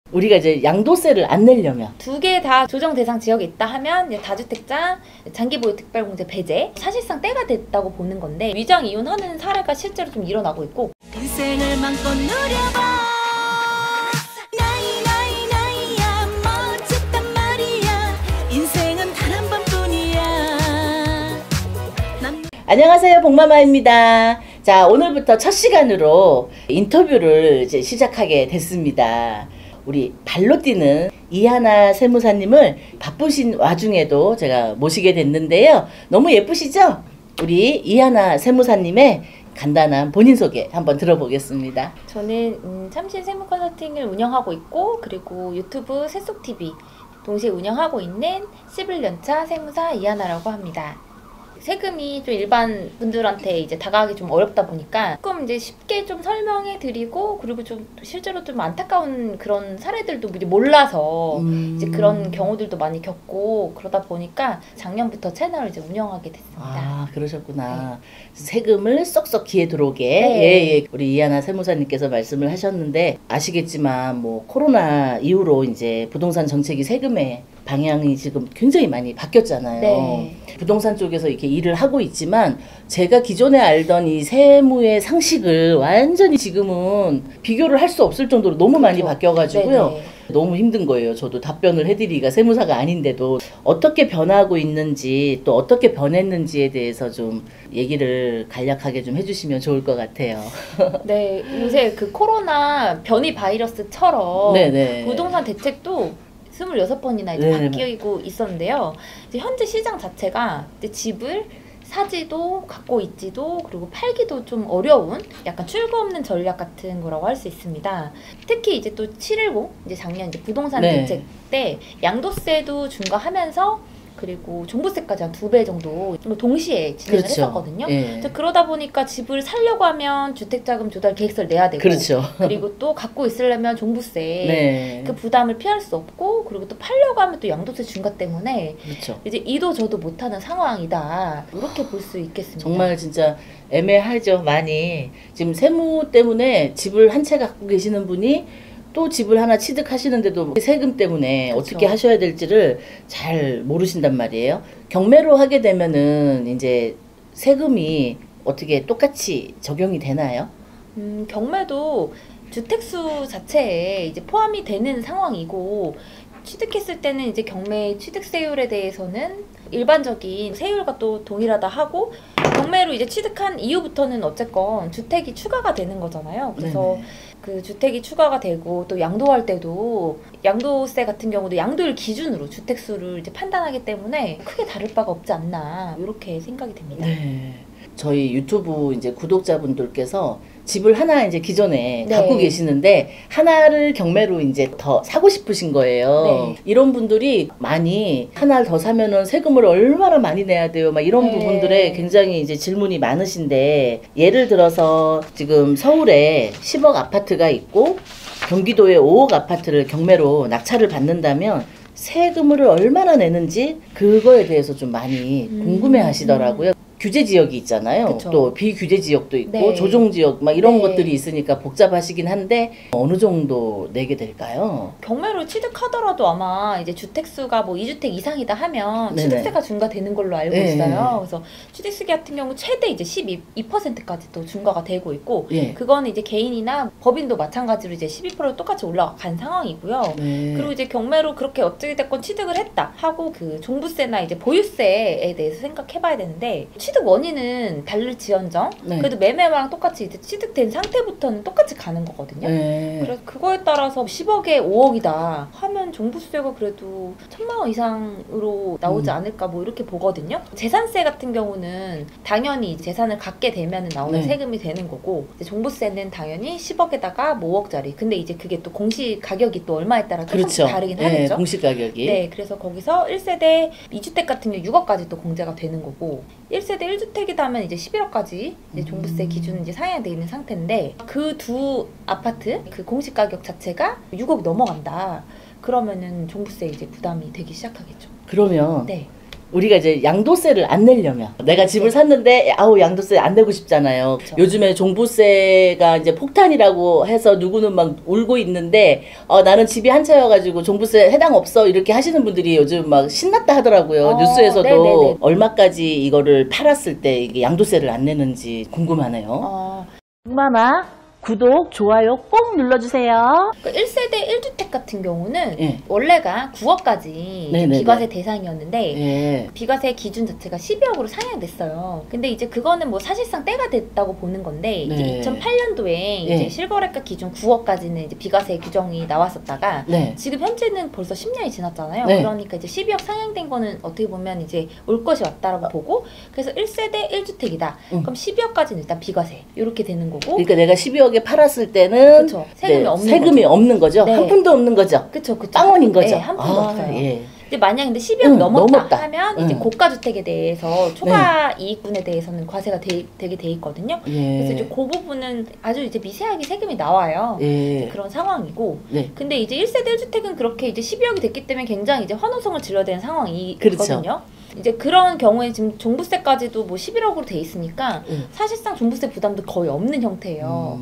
우리가 이제 양도세를 안 내려면 두 개 다 조정 대상 지역에 있다 하면 이제 다주택자 장기보유 특별공제 배제 사실상 때가 됐다고 보는 건데 위장 이혼하는 사례가 실제로 좀 일어나고 있고 인생을 맘껏 누려봐 나이야 멋졌단 말이야 인생은 단 한 번뿐이야 안녕하세요, 복마마입니다. 자, 오늘부터 첫 시간으로 인터뷰를 이제 시작하게 됐습니다. 우리 발로 뛰는 이하나 세무사님을 바쁘신 와중에도 제가 모시게 됐는데요. 너무 예쁘시죠? 우리 이하나 세무사님의 간단한 본인 소개 한번 들어보겠습니다. 저는 참신 세무 컨설팅을 운영하고 있고 그리고 유튜브 세속TV 동시에 운영하고 있는 11년차 세무사 이하나라고 합니다. 세금이 좀 일반 분들한테 이제 다가가기 좀 어렵다 보니까 조금 이제 쉽게 좀 설명해 드리고 그리고 좀 실제로 좀 안타까운 그런 사례들도 이제 몰라서 이제 그런 경우들도 많이 겪고 그러다 보니까 작년부터 채널을 이제 운영하게 됐습니다. 아, 그러셨구나. 네. 세금을 쏙쏙 귀에 들어오게 네. 예, 우리 이하나 세무사님께서 말씀을 하셨는데 아시겠지만 뭐 코로나 이후로 이제 부동산 정책이 세금의 방향이 지금 굉장히 많이 바뀌었잖아요. 네. 부동산 쪽에서 이렇게 일을 하고 있지만 제가 기존에 알던 이 세무의 상식을 완전히 지금은 비교를 할 수 없을 정도로 너무 많이 바뀌어가지고요. 네네. 너무 힘든 거예요. 저도 답변을 해드리기가 세무사가 아닌데도 어떻게 변하고 있는지 또 어떻게 변했는지에 대해서 좀 얘기를 간략하게 좀 해주시면 좋을 것 같아요. 네, 요새 그 코로나 변이 바이러스처럼 네네. 부동산 대책도 26번이나 이제 바뀌고 있었는데요. 이제 현재 시장 자체가 이제 집을 사지도 갖고 있지도 그리고 팔기도 좀 어려운 약간 출구 없는 전략 같은 거라고 할 수 있습니다. 특히 이제 또 7.10 이제 작년 이제 부동산 대책 때 양도세도 중과하면서 그리고 종부세까지 한 2배 정도 동시에 진행을 했었거든요. 예. 그러다 보니까 집을 살려고 하면 주택자금 조달 계획서를 내야 되고 그렇죠. 그리고 또 갖고 있으려면 종부세 네. 그 부담을 피할 수 없고 그리고 또 팔려고 하면 또 양도세 중과 때문에 그렇죠. 이제 이도 저도 못하는 상황이다 이렇게 볼 수 있겠습니다. 정말 진짜 애매하죠. 많이 지금 세무 때문에 집을 한 채 갖고 계시는 분이 또 집을 하나 취득하시는데도 세금 때문에 그렇죠. 어떻게 하셔야 될지를 잘 모르신단 말이에요. 경매로 하게 되면은 이제 세금이 어떻게 똑같이 적용이 되나요? 경매도 주택수 자체에 이제 포함이 되는 상황이고 취득했을 때는 이제 경매 취득세율에 대해서는 일반적인 세율과 또 동일하다 하고 경매로 이제 취득한 이후부터는 어쨌건 주택이 추가가 되는 거잖아요. 그래서 네네. 그 주택이 추가가 되고 또 양도할 때도 양도세 같은 경우도 양도율 기준으로 주택수를 이제 판단하기 때문에 크게 다를 바가 없지 않나 이렇게 생각이 됩니다. 네. 저희 유튜브 이제 구독자분들께서 집을 하나 이제 기존에 갖고 계시는데 하나를 경매로 이제 더 사고 싶으신 거예요. 네. 이런 분들이 많이 하나를 더 사면은 세금을 얼마나 많이 내야 돼요. 막 이런 부분들에 굉장히 이제 질문이 많으신데 예를 들어서 지금 서울에 10억 아파트가 있고 경기도에 5억 아파트를 경매로 낙찰을 받는다면 세금을 얼마나 내는지 그거에 대해서 좀 많이 궁금해 하시더라고요. 규제 지역이 있잖아요. 그쵸. 또 비규제 지역도 있고 조정 지역 막 이런 것들이 있으니까 복잡하시긴 한데 어느 정도 내게 될까요? 경매로 취득하더라도 아마 이제 주택수가 뭐 2주택 이상이다 하면 취득세가 중과되는 걸로 알고 있어요. 그래서 취득세 같은 경우 최대 이제 12%까지 또 중과가 되고 있고 그거는 이제 개인이나 법인도 마찬가지로 이제 12% 똑같이 올라간 상황이고요. 그리고 이제 경매로 그렇게 어찌됐건 취득을 했다 하고 그 종부세나 이제 보유세에 대해서 생각해봐야 되는데 취득 원인은 다를지언정 그래도 매매랑 똑같이 이제 취득된 상태부터는 똑같이 가는 거거든요. 그래서 그거에 따라서 10억에 5억이다 하면 종부세가 그래도 1,000만 원 이상으로 나오지 않을까 뭐 이렇게 보거든요. 재산세 같은 경우는 당연히 재산을 갖게 되면 나오는 세금이 되는 거고 이제 종부세는 당연히 10억에다가 뭐 5억짜리 근데 이제 그게 또 공시 가격이 또 얼마에 따라 조금씩 다르긴 하겠죠. 공시 가격이. 네, 그래서 거기서 1세대 2주택 같은 경우 6억까지 또 공제가 되는 거고 1세대 1주택이다 하면 이제 11억까지 이제 종부세 기준 이제 상향되어 있는 상태인데 그 두 아파트 그 공시 가격 자체가 6억 넘어간다. 그러면은 종부세 이제 부담이 되기 시작하겠죠. 그러면 우리가 이제 양도세를 안 내려면 내가 집을 샀는데 아우 양도세 안 내고 싶잖아요. 그쵸. 요즘에 종부세가 이제 폭탄이라고 해서 누구는 막 울고 있는데 나는 집이 한 채여가지고 종부세 해당 없어 이렇게 하시는 분들이 요즘 막 신났다 하더라고요. 뉴스에서도 네네네. 얼마까지 이거를 팔았을 때 이게 양도세를 안 내는지 궁금하네요. 빅마마 구독, 좋아요 꼭 눌러주세요. 그 1세대 1주택 같은 경우는 예. 원래가 9억까지 네네네. 비과세 대상이었는데 예. 비과세 기준 자체가 12억으로 상향됐어요. 근데 이제 그거는 뭐 사실상 때가 됐다고 보는 건데 네. 이제 2008년도에 예. 이제 실거래가 기준 9억까지는 이제 비과세 규정이 나왔었다가 네. 지금 현재는 벌써 10년이 지났잖아요. 네. 그러니까 이제 12억 상향된 거는 어떻게 보면 이제 올 것이 왔다라고 보고 그래서 1세대 1주택이다. 그럼 12억까지는 일단 비과세 이렇게 되는 거고. 그러니까 내가 12억에 팔았을 때는 그쵸. 세금이 없는 세금이 거죠. 없는 거죠. 네. 한 푼도 없는 거죠. 그쵸. 빵원인 거죠. 네, 한 푼도 없어요. 예. 근데 만약 근데 12억 넘었다, 넘었다. 하면 이제 고가주택에 대해서 초과 이익분에 대해서는 과세가 되게 돼 있거든요. 예. 그래서 이제 그 부분은 아주 이제 미세하게 세금이 나와요. 예. 그런 상황이고. 네. 근데 이제 1세대 1주택은 그렇게 이제 12억이 됐기 때문에 굉장히 이제 환호성을 질러야 되는 상황이거든요. 그렇죠. 이제 그런 경우에 지금 종부세까지도 뭐 11억으로 돼 있으니까 사실상 종부세 부담도 거의 없는 형태예요.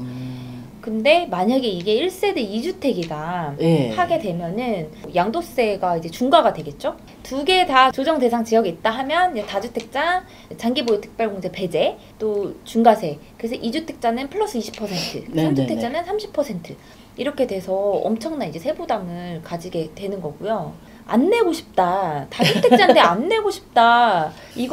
근데 만약에 이게 1세대 2주택이다 예. 하게 되면은 양도세가 이제 중과가 되겠죠? 두 개 다 조정 대상 지역에 있다 하면 이제 다주택자 장기보유 특별공제 배제 또 중과세. 그래서 2주택자는 플러스 20%, 네네네. 3주택자는 30% 이렇게 돼서 엄청난 이제 세부담을 가지게 되는 거고요. 안 내고 싶다. 다주택자인데 안 내고 싶다.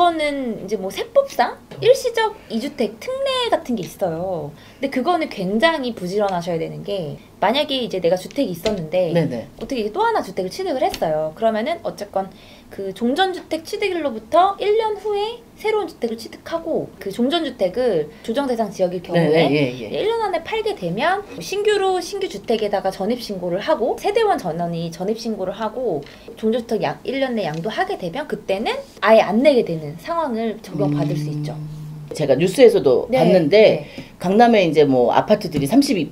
이거는 이제 뭐 세법상 일시적 2주택 특례 같은 게 있어요. 근데 그거는 굉장히 부지런하셔야 되는 게 만약에 이제 내가 주택이 있었는데 네네. 어떻게 또 하나 주택을 취득을 했어요. 그러면은 어쨌건 그 종전주택 취득일로부터 1년 후에 새로운 주택을 취득하고 그 종전주택을 조정대상 지역일 경우에 네, 예. 1년 안에 팔게 되면 신규로 신규 주택에다가 전입신고를 하고 세대원 전원이 전입신고를 하고 종전주택 1년 내 양도하게 되면 그때는 아예 안 내게 되는 상황을 적용받을 수 있죠. 제가 뉴스에서도 네, 봤는데 네. 강남에 이제 뭐 아파트들이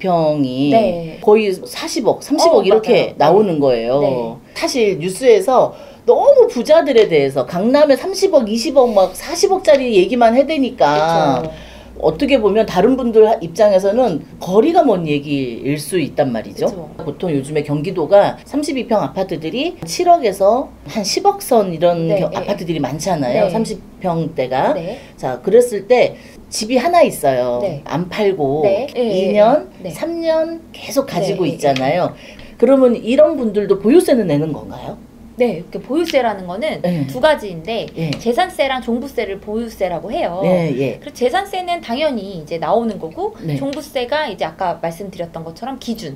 32평이 네. 거의 40억, 30억 이렇게 맞아요. 나오는 거예요. 네. 사실 뉴스에서 너무 부자들에 대해서 강남에 30억, 20억 막 40억짜리 얘기만 해대니까 그쵸. 어떻게 보면 다른 분들 입장에서는 거리가 먼 얘기일 수 있단 말이죠. 그쵸. 보통 요즘에 경기도가 32평 아파트들이 7억에서 한 10억 선 이런 네, 아파트들이 많잖아요. 네. 30평대가. 네. 자, 그랬을 때 집이 하나 있어요. 네. 안 팔고 네. 2년, 네. 3년 계속 가지고 네. 있잖아요. 그러면 이런 분들도 보유세는 내는 건가요? 네, 그 보유세라는 거는 네. 두 가지인데 예. 재산세랑 종부세를 보유세라고 해요. 네, 예. 그리고 재산세는 당연히 이제 나오는 거고 네. 종부세가 이제 아까 말씀드렸던 것처럼 기준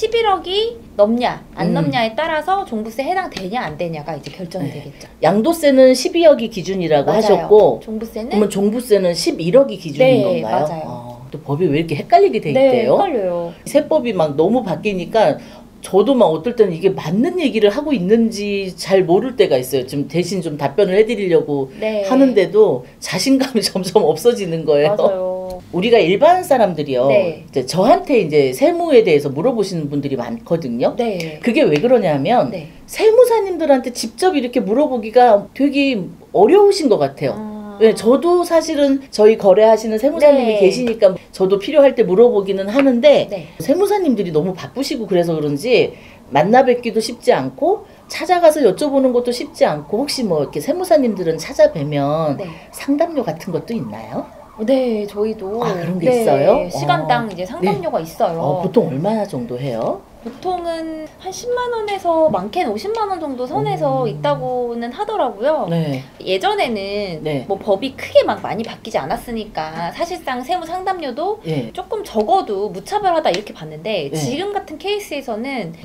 11억이 넘냐 안 넘냐에 따라서 종부세 해당되냐 안 되냐가 이제 결정이 네. 되겠죠. 양도세는 12억이 기준이라고 맞아요. 하셨고 종부세는 그러면 종부세는 11억이 기준인 네, 건가요? 맞아요. 또 법이 왜 이렇게 헷갈리게 돼 네, 있대요? 헷갈려요. 세법이 막 너무 바뀌니까 저도 막 어떨 때는 이게 맞는 얘기를 하고 있는지 잘 모를 때가 있어요. 좀 대신 좀 답변을 해드리려고 네. 하는데도 자신감이 점점 없어지는 거예요. 맞아요. 우리가 일반 사람들이요. 네. 이제 저한테 이제 세무에 대해서 물어보시는 분들이 많거든요. 네. 그게 왜 그러냐면 네. 세무사님들한테 직접 이렇게 물어보기가 되게 어려우신 것 같아요. 네, 저도 사실은 저희 거래하시는 세무사님이 네. 계시니까 저도 필요할 때 물어보기는 하는데 네. 세무사님들이 너무 바쁘시고 그래서 그런지 만나 뵙기도 쉽지 않고 찾아가서 여쭤보는 것도 쉽지 않고 혹시 뭐 이렇게 세무사님들은 찾아뵈면 네. 상담료 같은 것도 있나요? 네, 저희도 아, 그런 게 있어요? 시간당 이제 상담료가 있어요. 보통 얼마나 정도 해요? 보통은 한 10만 원에서 많게는 50만 원 정도 선에서 있다고는 하더라고요. 네. 예전에는 네. 뭐 법이 크게 막 많이 바뀌지 않았으니까 사실상 세무 상담료도 예. 조금 적어도 무차별하다 이렇게 봤는데 네. 지금 같은 케이스에서는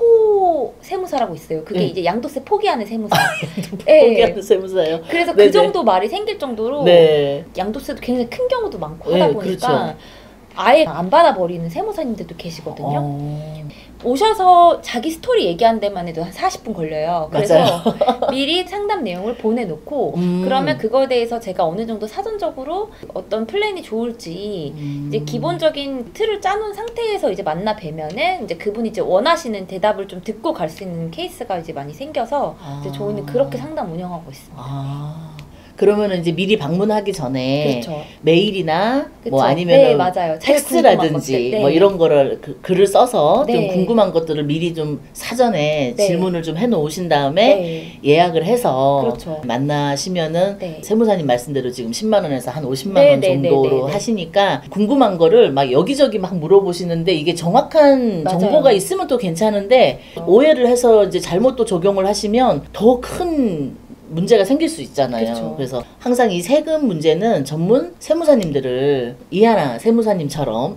양포 세무사라고 있어요. 그게 네. 이제 양도세 포기하는 세무사. 포기하는 세무사예요? 그래서 네네. 그 정도 말이 생길 정도로 네. 양도세도 굉장히 큰 경우도 많고 네, 하다 보니까 그렇죠. 아예 안 받아버리는 세무사님들도 계시거든요. 오셔서 자기 스토리 얘기하는 데만 해도 한 40분 걸려요. 그래서 미리 상담 내용을 보내놓고 그러면 그거에 대해서 제가 어느 정도 사전적으로 어떤 플랜이 좋을지 이제 기본적인 틀을 짜놓은 상태에서 이제 만나 뵈면은 이제 그분이 이제 원하시는 대답을 좀 듣고 갈 수 있는 케이스가 이제 많이 생겨서 이제 저희는 그렇게 상담 운영하고 있습니다. 그러면은 이제 미리 방문하기 전에 그렇죠. 메일이나 그쵸. 뭐 아니면 네, 맞아요. 텍스라든지 네. 뭐 이런 거를 글을 써서 네. 좀 궁금한 것들을 미리 좀 사전에 네. 질문을 좀 해놓으신 다음에 네. 예약을 해서 그렇죠. 만나시면은 네. 세무사님 말씀대로 지금 10만 원에서 한 50만 네, 원 네, 정도로 네, 네, 네. 하시니까 궁금한 거를 막 여기저기 막 물어보시는데 이게 정확한 맞아요. 정보가 있으면 또 괜찮은데 오해를 해서 이제 잘못 또 적용을 하시면 더 큰 문제가 생길 수 있잖아요. 그렇죠. 그래서 항상 이 세금 문제는 전문 세무사님들을 이하나 세무사님처럼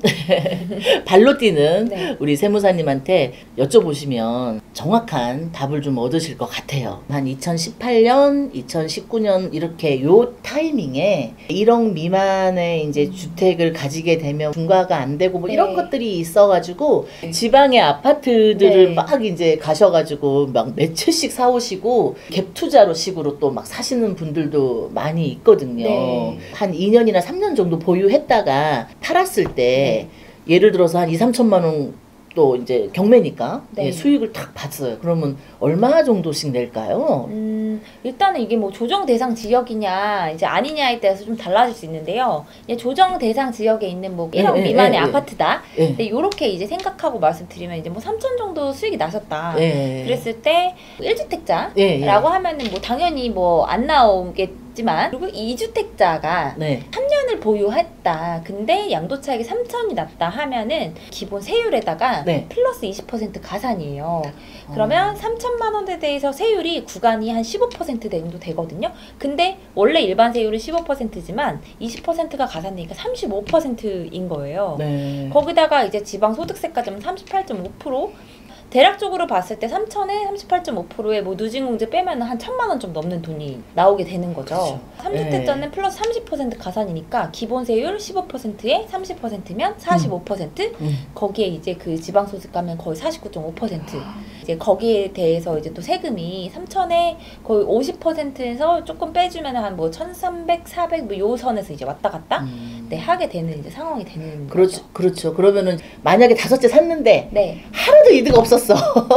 발로 뛰는 네. 우리 세무사님한테 여쭤보시면 정확한 답을 좀 얻으실 것 같아요. 한 2018년, 2019년 이렇게 요 타이밍에 1억 미만의 이제 주택을 가지게 되면 중과가 안 되고 뭐 이런 네. 것들이 있어가지고 지방의 아파트들을 네. 막 이제 가셔가지고 막 몇 채씩 사오시고 갭 투자로 식으로 또 막 사시는 분들도 많이 있거든요. 네. 한 2년이나 3년 정도 보유했다가 팔았을 때 예를 들어서 한 2, 3천만 원 또 이제 경매니까 네. 예, 수익을 탁 봤어요. 그러면 얼마 정도씩 낼까요? 일단은 이게 뭐 조정 대상 지역이냐 이제 아니냐에 따라서 좀 달라질 수 있는데요. 이제 조정 대상 지역에 있는 뭐 1억 예, 미만의 예, 예. 아파트다. 예. 근데 요렇게 이제 생각하고 말씀드리면 이제 뭐 3천 정도 수익이 나셨다. 예. 그랬을 때 1주택자라고 예, 예. 하면은 뭐 당연히 뭐 안 나오겠지만 그리고 2주택자가 네. 3년을 보유했다. 근데 양도차익이 3천이 났다 하면은 기본 세율에다가 네. 플러스 20% 가산이에요. 그러면 3천만 원에 대해서 세율이 구간이 한 15% 정도 되거든요. 근데 원래 일반 세율은 15%지만 20%가 가산되니까 35%인 거예요. 네. 거기다가 이제 지방 소득세까지 하면 38.5%. 대략적으로 봤을 때 3천에 38.5%의 뭐 누진공제 빼면 한 1,000만 원 좀 넘는 돈이 나오게 되는 거죠. 그렇죠. 3주택자는 플러스 30% 가산이니까 기본 세율 15%에 30%면 45%. 거기에 이제 그 지방소득 가면 거의 49.5%. 이제 거기에 대해서 이제 또 세금이 3천에 거의 50%에서 조금 빼주면 한 뭐 1,300, 400 뭐 요 선에서 이제 왔다 갔다 네, 하게 되는 이제 상황이 되는 그렇죠. 거죠. 그렇죠. 그러면은 만약에 5채 샀는데 네. 하나도 이득 없었어.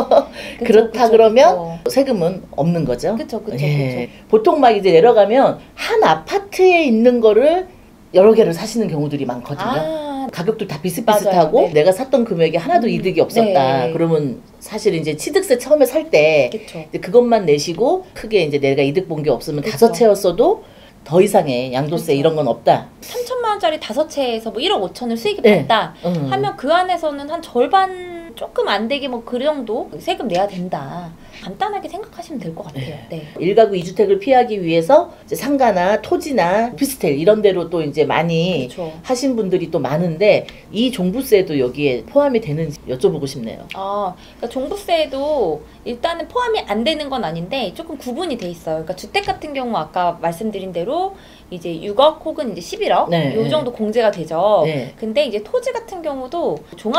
그렇다 그쵸, 그러면 세금은 없는 거죠. 그쵸, 그쵸, 예. 그쵸. 보통 막 이제 내려가면 한 아파트에 있는 거를 여러 개를 사시는 경우들이 많거든요. 아, 가격도 다 비슷비슷하고 맞아요. 네. 내가 샀던 금액에 하나도 이득이 없었다. 네. 그러면 사실 이제 취득세 처음에 살 때 그쵸. 그것만 내시고 크게 이제 내가 이득 본 게 없으면 그쵸. 5채였어도 더 이상의 양도세 그쵸. 이런 건 없다. 3천만 원짜리 5채에서 뭐 1억 5천을 수익이 네. 봤다 하면 그 안에서는 한 절반 조금 안 되게 뭐 그 정도 세금 내야 된다. 간단하게 생각하시면 될 것 같아요. 네. 1가구 2주택을 피하기 위해서 이제 상가나 토지나 오피스텔 이런 데로 또 이제 많이 그렇죠. 하신 분들이 또 많은데 이 종부세도 여기에 포함이 되는지 여쭤보고 싶네요. 아, 그러니까 종부세도 일단은 포함이 안 되는 건 아닌데 조금 구분이 돼 있어요. 그러니까 주택 같은 경우 아까 말씀드린 대로 이제 6억 혹은 이제 11억 네, 요 네. 정도 공제가 되죠. 네. 근데 이제 토지 같은 경우도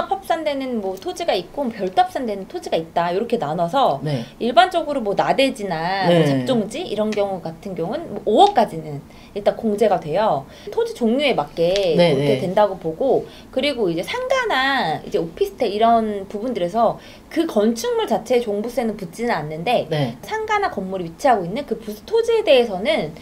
종합합산되는 뭐 토지가 있고 별도 합산되는 토지가 있다. 이렇게 나눠서 네. 일반적으로 뭐 나대지나 네. 뭐 잡종지 이런 경우 같은 경우는 뭐 5억까지는 일단 공제가 돼요. 토지 종류에 맞게 네, 그렇게 네. 된다고 보고 그리고 이제 상가나 이제 오피스텔 이런 부분들에서 그 건축물 자체에 종부세는 붙지는 않는데 네. 상가나 건물이 위치하고 있는 그 토지에 대해서는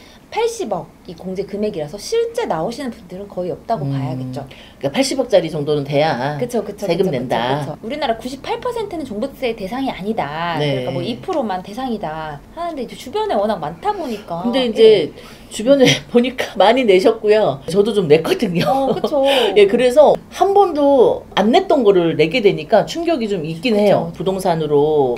80억이 공제 금액이라서 실제 나오시는 분들은 거의 없다고 봐야겠죠. 그러니까 80억짜리 정도는 돼야 그쵸. 세금 낸다. 그쵸. 우리나라 98%는 종부세 대상이 아니다. 네. 그러니까 뭐 2%만 대상이다. 하는데 이제 주변에 워낙 많다 보니까. 근데 이제 주변에 보니까 많이 내셨고요. 저도 좀 냈거든요. 그쵸. 예, 그래서 한 번도 안 냈던 거를 내게 되니까 충격이 좀 있긴 그쵸. 해요. 부동산으로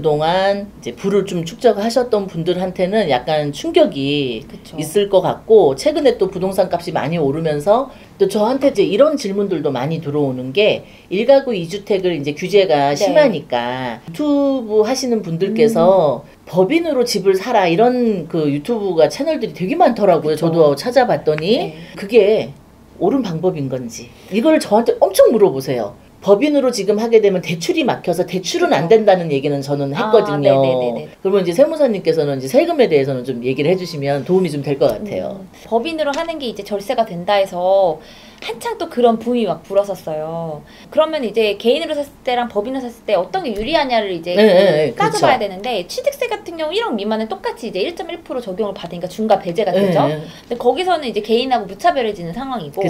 그동안 이제 부를 좀 축적하셨던 분들한테는 약간 충격이 그쵸. 있을 것 같고, 최근에 또 부동산 값이 많이 오르면서 또 저한테 이제 이런 질문들도 많이 들어오는 게 1가구 2주택을 이제 규제가 네. 심하니까 유튜브 하시는 분들께서 법인으로 집을 사라 이런 그 유튜브가 채널들이 되게 많더라고요. 그쵸. 저도 찾아봤더니 네. 그게 옳은 방법인 건지 이걸 저한테 엄청 물어보세요. 법인으로 지금 하게 되면 대출이 막혀서 대출은 그쵸. 안 된다는 얘기는 저는 했거든요. 네네네네. 그러면 이제 세무사님께서는 이제 세금에 대해서는 좀 얘기를 해주시면 도움이 좀 될 것 같아요. 법인으로 하는 게 이제 절세가 된다 해서 한창 또 그런 붐이 막 불었었어요. 그러면 이제 개인으로 샀을 때랑 법인으로 샀을 때 어떤 게 유리하냐를 이제 따져봐야 되는데, 취득세 같은 경우 1억 미만은 똑같이 이제 1.1% 적용을 받으니까 중과 배제가 되죠. 근데 거기서는 이제 개인하고 무차별해지는 상황이고,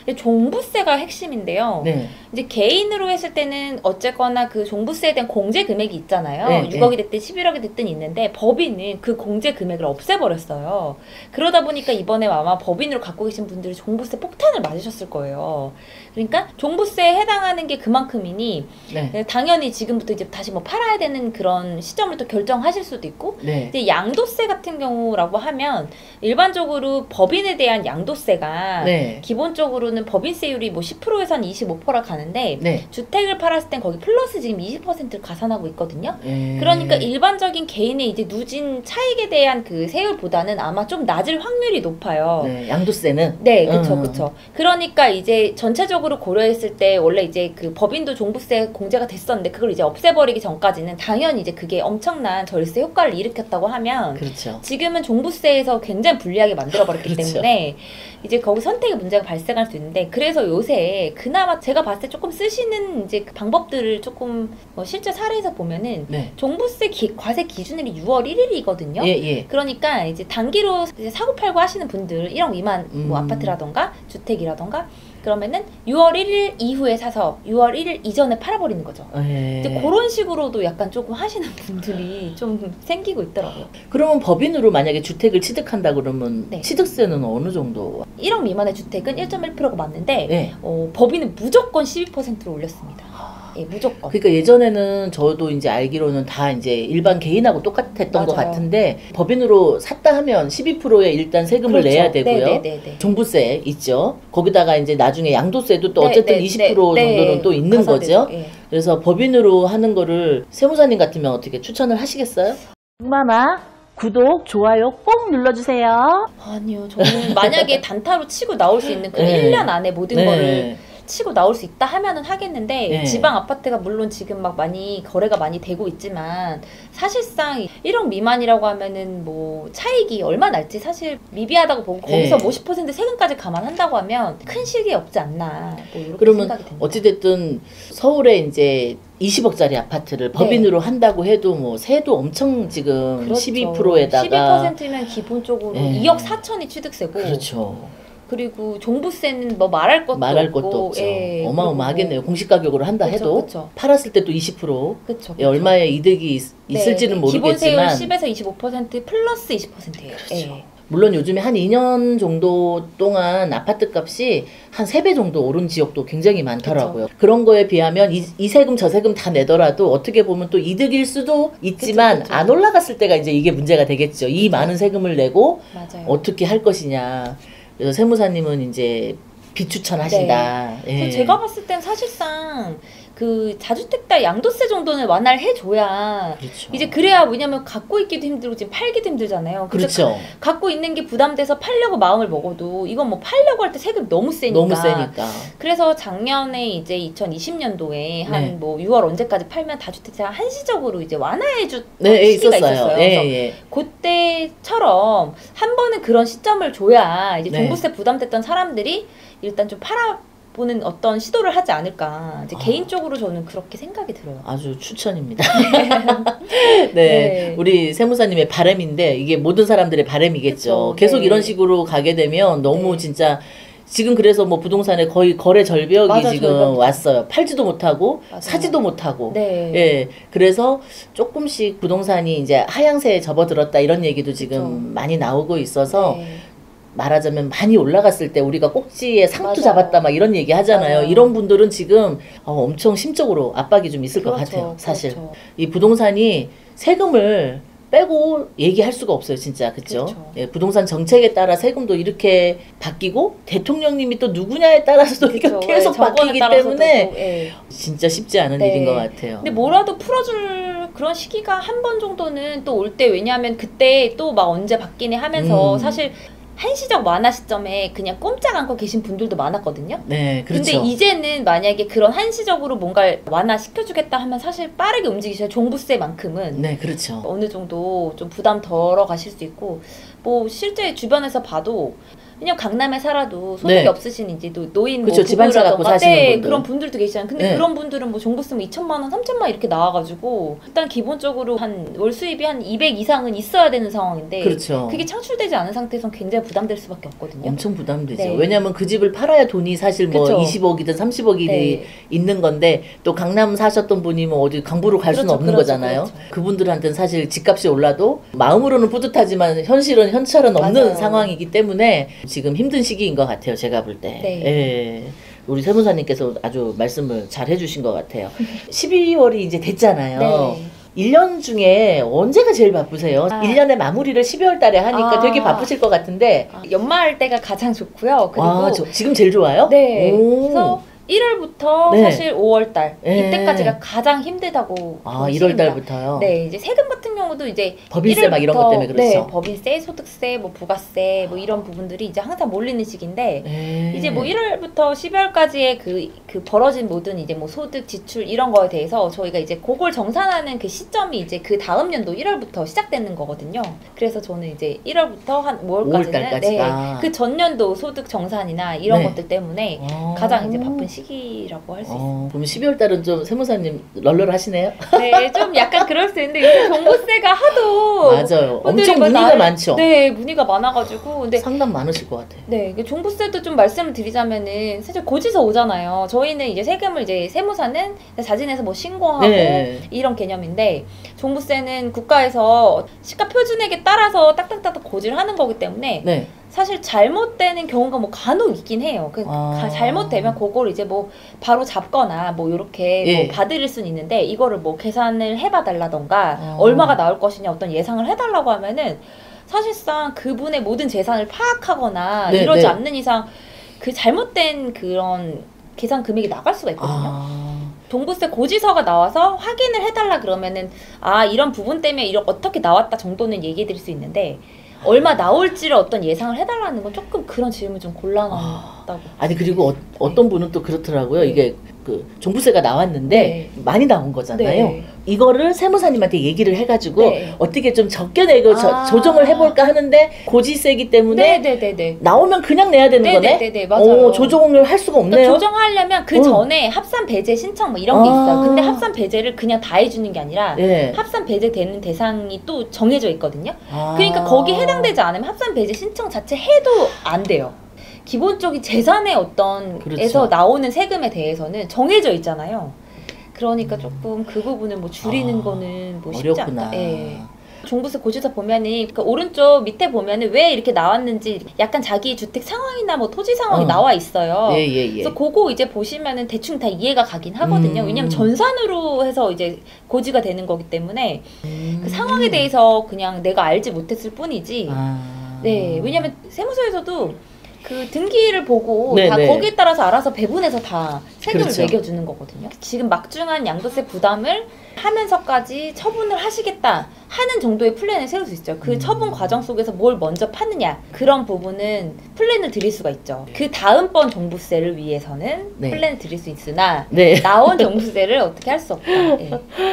종부세가 핵심인데요. 이제 개인으로 했을 때는 어쨌거나 그 종부세에 대한 공제 금액이 있잖아요. 6억이 됐든 11억이 됐든 있는데, 법인은 그 공제 금액을 없애버렸어요. 그러다 보니까 이번에 아마 법인으로 갖고 계신 분들이 종부세 폭탄을 맞으셨을 거예요. 그러니까 종부세에 해당하는 게 그만큼이니 당연히 지금부터 이제 다시 뭐 팔아야 되는 그런 시점을 또 결정하실 수도 있고, 이제 양도세 같은 경우라고 하면 일반적으로 법인에 대한 양도세가 기본적으로는 법인세율이 뭐 10%에서 한 25%라 가는데, 주택을 팔았을 땐 거기 플러스 지금 20%를 가산하고 있거든요. 그러니까 일반적인 개인의 이제 누진 차익에 대한 그 세율보다는 아마 좀 낮을 확률이 높아요. 양도세는? 네, 그쵸. 그러니까 이제 전체적으로 고려했을 때 원래 이제 그 법인도 종부세 공제가 됐었는데, 그걸 이제 없애버리기 전까지는 당연히 이제 그게 엄청난 절세 효과를 일으켰다고 하면, 지금은 종부세에서 굉장히 불리하게 만들어버렸기 때문에 이제 거기 선택의 문제가 발생할 수 있는데, 그래서 요새 그나마 제가 봤을 때 조금 쓰시는 이제 그 방법들을 조금 뭐 실제 사례에서 보면은 종부세 과세 기준일이 6월 1일이거든요. 그러니까 이제 단기로 이제 사고 팔고 하시는 분들 1억 미만 뭐 아파트라던가 주택이라던가 그러면은 6월 1일 이후에 사서 6월 1일 이전에 팔아버리는 거죠. 이제 그런 식으로도 약간 조금 하시는 분들이 좀 생기고 있더라고요. 그러면 법인으로 만약에 주택을 취득한다 그러면 취득세는 어느 정도? 1억 미만의 주택은 1.1%가 맞는데 법인은 무조건 12%로 올렸습니다. 무조건. 그러니까 예전에는 저도 이제 알기로는 다 이제 일반 개인하고 똑같았던 것 같은데, 법인으로 샀다 하면 12%의 일단 세금을 내야 되고요. 종부세 있죠. 거기다가 이제 나중에 양도세도 또 어쨌든 20% 정도는 또 있는 거죠. 그래서 법인으로 하는 거를 세무사님 같으면 어떻게 추천을 하시겠어요? 빅마마 구독, 좋아요 꼭 눌러주세요. 아니요. 저는 만약에 단타로 치고 나올 수 있는 그런 1년 안에 모든 거를 치고 나올 수 있다 하면은 하겠는데, 지방 아파트가 물론 지금 막 많이 거래가 많이 되고 있지만 사실상 1억 미만이라고 하면은 뭐 차익이 얼마 날지 사실 미비하다고 보고, 거기서 50% 세금까지 감안한다고 하면 큰 실익이 없지 않나, 뭐 이렇게 그러면 생각이 됩니다. 어찌됐든 서울에 이제 20억짜리 아파트를 법인으로 한다고 해도 뭐 세도 엄청 지금 12%에다가 12%면 기본적으로 2억 4천이 취득세고, 그리고 종부세는 뭐 말할 것도 없죠. 어마어마하겠네요. 공시가격으로 한다 해도 팔았을 때 또 20% 얼마의 이득이 있을지는 모르겠지만 기본세율 10에서 25% 플러스 20%예요. 물론 요즘에 한 2년 정도 동안 아파트 값이 한 3배 정도 오른 지역도 굉장히 많더라고요. 그런 거에 비하면 이 세금 저 세금 다 내더라도 어떻게 보면 또 이득일 수도 있지만 안 올라갔을 때가 이제 이게 문제가 되겠죠. 이 많은 세금을 내고 어떻게 할 것이냐. 그래서 세무사님은 이제 비추천하신다. 제가 봤을 땐 사실상 그 다주택자 양도세 정도는 완화를 해줘야 이제 그래야, 왜냐면 갖고 있기도 힘들고 지금 팔기도 힘들잖아요. 갖고 있는 게 부담돼서 팔려고 마음을 먹어도 이건 뭐 팔려고 할 때 세금이 너무 세니까. 그래서 작년에 이제 2020년도에 한 뭐 6월 언제까지 팔면 다주택자가 한시적으로 이제 완화해준 시기가 있었어요. 그래서 그때처럼 한 번은 그런 시점을 줘야 이제 종부세 부담됐던 사람들이 일단 좀 보는 어떤 시도를 하지 않을까. 이제 개인적으로 저는 그렇게 생각이 들어요. 아주 추천입니다. 우리 세무사님의 바람인데 이게 모든 사람들의 바람이겠죠. 계속 이런 식으로 가게 되면 너무 진짜 지금 그래서 뭐 부동산에 거의 거래 절벽이 지금 왔어요. 팔지도 못하고 사지도 못하고. 그래서 조금씩 부동산이 이제 하향세에 접어들었다 이런 얘기도 지금 많이 나오고 있어서 말하자면 많이 올라갔을 때 우리가 꼭지에 상투 잡았다 막 이런 얘기 하잖아요. 이런 분들은 지금 엄청 심적으로 압박이 좀 있을 것 같아요. 사실 이 부동산이 세금을 빼고 얘기할 수가 없어요, 진짜. 그렇죠? 부동산 정책에 따라 세금도 이렇게 바뀌고 대통령님이 또 누구냐에 따라서도 계속 바뀌기 때문에 진짜 쉽지 않은 일인 것 같아요. 근데 뭐라도 풀어줄 그런 시기가 한 번 정도는 또 올 때, 왜냐하면 그때 또 막 언제 바뀌네 하면서 사실 한시적 완화 시점에 그냥 꼼짝 않고 계신 분들도 많았거든요. 네, 그렇죠. 근데 이제는 만약에 그런 한시적으로 뭔가를 완화시켜주겠다 하면 사실 빠르게 움직이셔야 종부세만큼은 네, 그렇죠. 어느 정도 좀 부담 덜어 가실 수 있고, 뭐 실제 주변에서 봐도 그냥 강남에 살아도 소득이 네. 없으신 이제 노인 그렇죠. 집안차 갖고 사시는 분들. 그런 분들도 계시잖아요. 근데 네. 그런 분들은 뭐 종부 쓰면 2천만 원, 3천만 원 이렇게 나와가지고 일단 기본적으로 한 월 수입이 한 200 이상은 있어야 되는 상황인데, 그렇죠. 그게 창출되지 않은 상태에선 굉장히 부담될 수밖에 없거든요. 엄청 부담되죠. 네. 왜냐하면 그 집을 팔아야 돈이 사실 뭐 그쵸. 20억이든 30억이 네. 있는 건데, 또 강남 사셨던 분이 뭐 어디 강부로 갈 수는 그렇죠, 없는 그렇죠, 거잖아요. 그렇죠. 그분들한테는 사실 집값이 올라도 마음으로는 뿌듯하지만 현실은 현찰은 없는 맞아요. 상황이기 때문에 지금 힘든 시기인 것 같아요. 제가 볼 때. 네. 예. 우리 세무사님께서 아주 말씀을 잘 해주신 것 같아요. 12월이 이제 됐잖아요. 네. 1년 중에 언제가 제일 바쁘세요? 아. 1년의 마무리를 12월 달에 하니까 아. 되게 바쁘실 것 같은데. 연말 때가 가장 좋고요. 그리고 아, 지금 제일 좋아요? 네. 오. 그래서 1월부터 네. 사실 5월달 네. 이때까지가 가장 힘들다고 아, 보시면 1월 됩니다. 달부터요? 네, 이제 세금 같은 경우도 이제 법인세 막 이런 것 때문에 그렇죠? 네, 법인세, 소득세, 뭐 부가세, 뭐 이런 부분들이 이제 항상 몰리는 시기인데, 네. 이제 뭐 1월부터 12월까지의 그 벌어진 모든 이제 뭐 소득, 지출 이런 거에 대해서 저희가 이제 그걸 정산하는 그 시점이 이제 그 다음 연도 1월부터 시작되는 거거든요. 그래서 저는 이제 1월부터 한 5월까지는 5월달까지. 네, 아. 그 전년도 소득 정산이나 이런 네. 것들 때문에 어. 가장 이제 바쁜 시기라고 할 수 있어요. 그럼 12월 달은 좀 세무사님 널널하시네요? 네, 좀 약간 그럴 수 있는데 요새 종부세가 하도 맞아요. 분들이 엄청 막 문의가 많죠? 네, 문의가 많아가지고. 근데 상담 많으실 것 같아요. 네, 그 종부세도 좀 말씀을 드리자면은 사실 고지서 오잖아요. 저희는 이제 세금을 이제 세무사는 자진해서 뭐 신고하고 네. 이런 개념인데, 종부세는 국가에서 시가 표준액에 따라서 딱딱딱딱 고지를 하는 거기 때문에 네. 사실 잘못되는 경우가 뭐 간혹 있긴 해요. 잘못되면 그걸 이제 뭐 바로 잡거나 뭐 이렇게 예. 뭐 봐드릴 수는 있는데, 이거를 뭐 계산을 해봐달라던가 얼마가 나올 것이냐 어떤 예상을 해달라고 하면은 사실상 그분의 모든 재산을 파악하거나 네, 이러지 네. 않는 이상 그 잘못된 그런 계산 금액이 나갈 수가 있거든요. 종부세 고지서가 나와서 확인을 해달라 그러면은 이런 부분 때문에 이렇게 어떻게 나왔다 정도는 얘기해 드릴 수 있는데, 얼마 나올지를 어떤 예상을 해달라는 건 조금 그런 질문 좀 곤란하다고. 아니, 그리고 어떤 분은 또 그렇더라고요. 네. 이게 그 종부세가 나왔는데 네. 많이 나온 거잖아요. 네. 이거를 세무사님한테 얘기를 해가지고 네. 어떻게 좀 적게 내고 조정을 해볼까 하는데, 고지세기 때문에 네네네네. 나오면 그냥 내야 되는 거네? 네네네, 맞아요. 조정을 할 수가 없네요. 그러니까 조정하려면 그 전에 합산 배제 신청 뭐 이런 게 있어요. 근데 합산 배제를 그냥 다 해주는 게 아니라 예. 합산 배제되는 대상이 또 정해져 있거든요. 그러니까 거기 해당되지 않으면 합산 배제 신청 자체 해도 안 돼요. 기본적인 재산의 어떤 그렇죠. 에서 나오는 세금에 대해서는 정해져 있잖아요. 그러니까 조금 그 부분을 뭐 줄이는 거는 뭐 쉽지 어렵구나. 않다. 예. 종부세 고지서 보면은 그 오른쪽 밑에 보면은 왜 이렇게 나왔는지 약간 자기 주택 상황이나 뭐 토지 상황이 나와 있어요. 예. 그래서 그거 이제 보시면은 대충 다 이해가 가긴 하거든요. 왜냐면 전산으로 해서 이제 고지가 되는 거기 때문에 그 상황에 대해서 그냥 내가 알지 못했을 뿐이지. 네, 왜냐면 세무서에서도 그 등기를 보고 네, 다 네. 거기에 따라서 알아서 배분해서 다 세금을 그렇죠. 매겨주는 거거든요. 지금 막중한 양도세 부담을 하면서까지 처분을 하시겠다 하는 정도의 플랜을 세울 수 있어요. 그 처분 과정 속에서 뭘 먼저 파느냐, 그런 부분은 플랜을 드릴 수가 있죠. 그 다음번 종부세를 위해서는 네. 플랜을 드릴 수 있으나 네. 나온 종부세를 어떻게 할 수 없다. 예.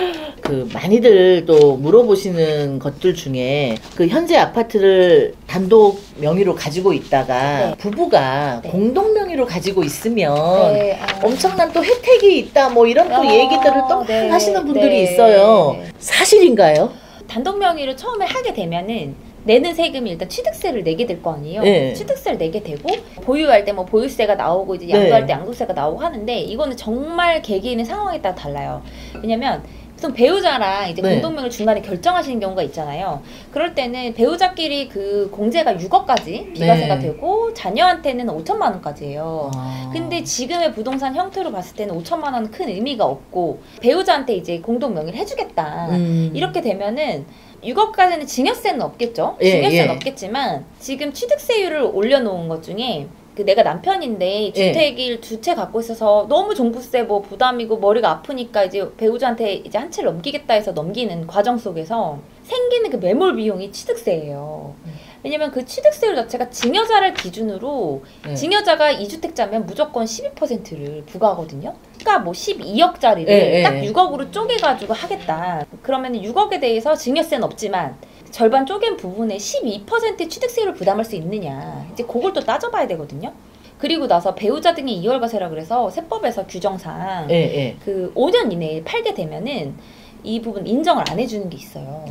그 많이들 또 물어보시는 것들 중에 그 현재 아파트를 단독 명의로 가지고 있다가 네. 부부가 네. 공동 명의로 가지고 있으면 네, 엄청난 또 혜택이 있다 뭐 이런 또 얘기들을 또 네, 하시는 분들이 네, 있어요. 네. 사실인가요? 단독 명의를 처음에 하게 되면은 내는 세금이 일단 취득세를 내게 될 거 아니에요. 네. 취득세를 내게 되고, 보유할 때 뭐 보유세가 나오고 이제 양도할 네. 때 양도세가 나오고 하는데, 이거는 정말 개개인의 상황에 따라 달라요. 왜냐면 보통 배우자랑 이제 네. 공동명을 중간에 결정하시는 경우가 있잖아요. 그럴 때는 배우자끼리 그 공제가 6억까지 비과세가 네. 되고 자녀한테는 5천만 원까지예요. 근데 지금의 부동산 형태로 봤을 때는 5천만 원은 큰 의미가 없고, 배우자한테 이제 공동 명의를 해주겠다 이렇게 되면은 6억까지는 증여세는 없겠죠. 예, 증여세는 예. 없겠지만 지금 취득세율을 올려놓은 것 중에 그 내가 남편인데 주택을 두 채 갖고 있어서 너무 종부세 뭐 부담이고 머리가 아프니까 이제 배우자한테 이제 한 채를 넘기겠다 해서 넘기는 과정 속에서 생기는 그 매몰 비용이 취득세예요. 왜냐면 그 취득세율 자체가 증여자를 기준으로 네. 증여자가 2주택자면 무조건 12%를 부과하거든요. 그러니까 뭐 12억짜리를 네, 딱 네. 6억으로 쪼개가지고 하겠다. 그러면 6억에 대해서 증여세는 없지만 절반 쪼갠 부분에 12% 취득세율을 부담할 수 있느냐. 이제 그걸 또 따져봐야 되거든요. 그리고 나서 배우자 등의 이월과세라 그래서 세법에서 규정상 그 5년 이내에 팔게 되면은 이 부분 인정을 안 해주는 게 있어요.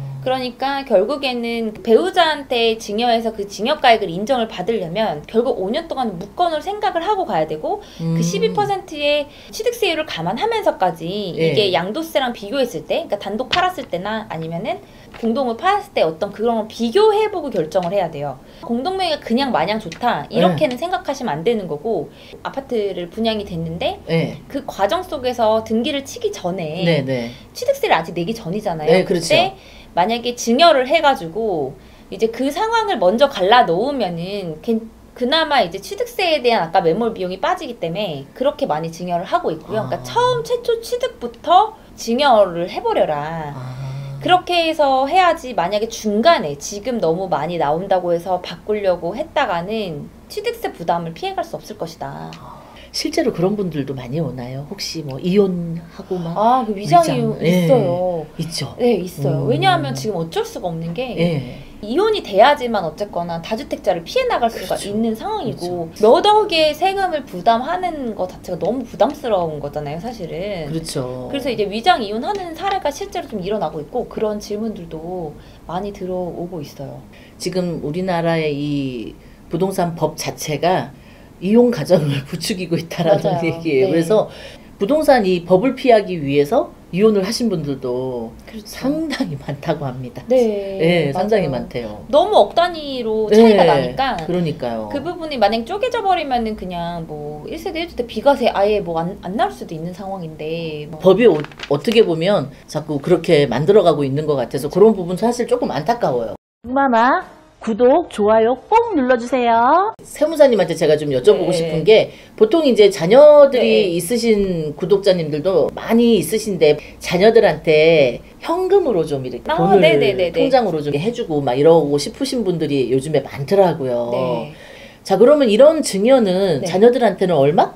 그러니까 결국에는 배우자한테 증여해서 그 증여가액을 인정을 받으려면 결국 5년 동안 무건을 생각을 하고 가야 되고 그 12%의 취득세율을 감안하면서까지 이게 양도세랑 비교했을 때, 그러니까 단독 팔았을 때나 아니면은 공동을 팔았을 때 어떤 그런 걸 비교해보고 결정을 해야 돼요. 공동명의가 그냥 마냥 좋다 이렇게는 생각하시면 안 되는 거고, 아파트를 분양이 됐는데 그 과정 속에서 등기를 치기 전에 취득세를 아직 내기 전이잖아요. 네, 그렇죠. 그때 만약에 증여를 해가지고 이제 그 상황을 먼저 갈라 놓으면은 그나마 이제 취득세에 대한 아까 매몰 비용이 빠지기 때문에 그렇게 많이 증여를 하고 있고요. 그러니까 처음 최초 취득부터 증여를 해버려라. 그렇게 해서 해야지, 만약에 중간에 지금 너무 많이 나온다고 해서 바꾸려고 했다가는 취득세 부담을 피해갈 수 없을 것이다. 실제로 그런 분들도 많이 오나요? 혹시 뭐 이혼하고 막? 아, 그 위장이혼 있어요. 있죠. 네, 있어요. 왜냐하면 지금 어쩔 수가 없는 게 이혼이 돼야지만 어쨌거나 다주택자를 피해 나갈 수가 있는 상황이고, 몇 억의 세금을 부담하는 것 자체가 너무 부담스러운 거잖아요, 사실은. 그렇죠. 그래서 이제 위장 이혼하는 사례가 실제로 좀 일어나고 있고, 그런 질문들도 많이 들어오고 있어요. 지금 우리나라의 이 부동산 법 자체가 이혼 가정을 부추기고 있다라는 맞아요. 얘기예요. 네. 그래서 부동산 이 법을 피하기 위해서 이혼을 하신 분들도 그렇죠. 상당히 많다고 합니다. 네, 상당히 맞아요. 많대요. 너무 억 단위로 차이가 나니까 그러니까요. 그 부분이 만약 쪼개져 버리면은 그냥 뭐 1세대 1주택 비과세 아예 뭐 안 나올 수도 있는 상황인데 뭐. 법이 어떻게 보면 자꾸 그렇게 만들어가고 있는 것 같아서 그런 부분 사실 조금 안타까워요. 마마 구독, 좋아요 꼭 눌러주세요. 세무사님한테 제가 좀 여쭤보고 싶은 게, 보통 이제 자녀들이 있으신 구독자님들도 많이 있으신데 자녀들한테 현금으로 좀 이렇게 돈을 통장으로 좀 해주고 막 이러고 싶으신 분들이 요즘에 많더라고요. 네. 자, 그러면 이런 증여는 자녀들한테는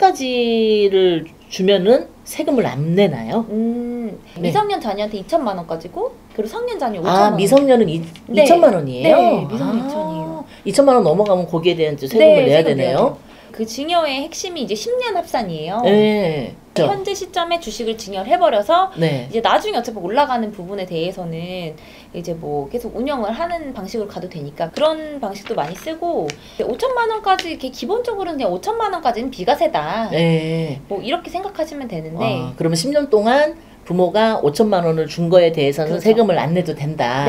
얼마까지를 주면은 세금을 안 내나요? 미성년 자녀한테 2천만 원까지고, 그리고 성년 자녀 5천만 원. 미성년은 2천만 원이에요? 네, 미성년 2천이에요. 2천만 원 넘어가면 거기에 대한 세금을 내야 되네요. 그 증여의 핵심이 이제 10년 합산이에요. 네. 현재 시점에 주식을 증여를 해버려서 네. 이제 나중에 어차피 올라가는 부분에 대해서는 이제 뭐 계속 운영을 하는 방식으로 가도 되니까 그런 방식도 많이 쓰고, 5천만 원까지 이렇게 기본적으로는 그냥 5천만 원까지는 비과세다. 네. 뭐 이렇게 생각하시면 되는데. 그러면 10년 동안 부모가 5천만 원을 준 거에 대해서는 그렇죠. 세금을 안 내도 된다.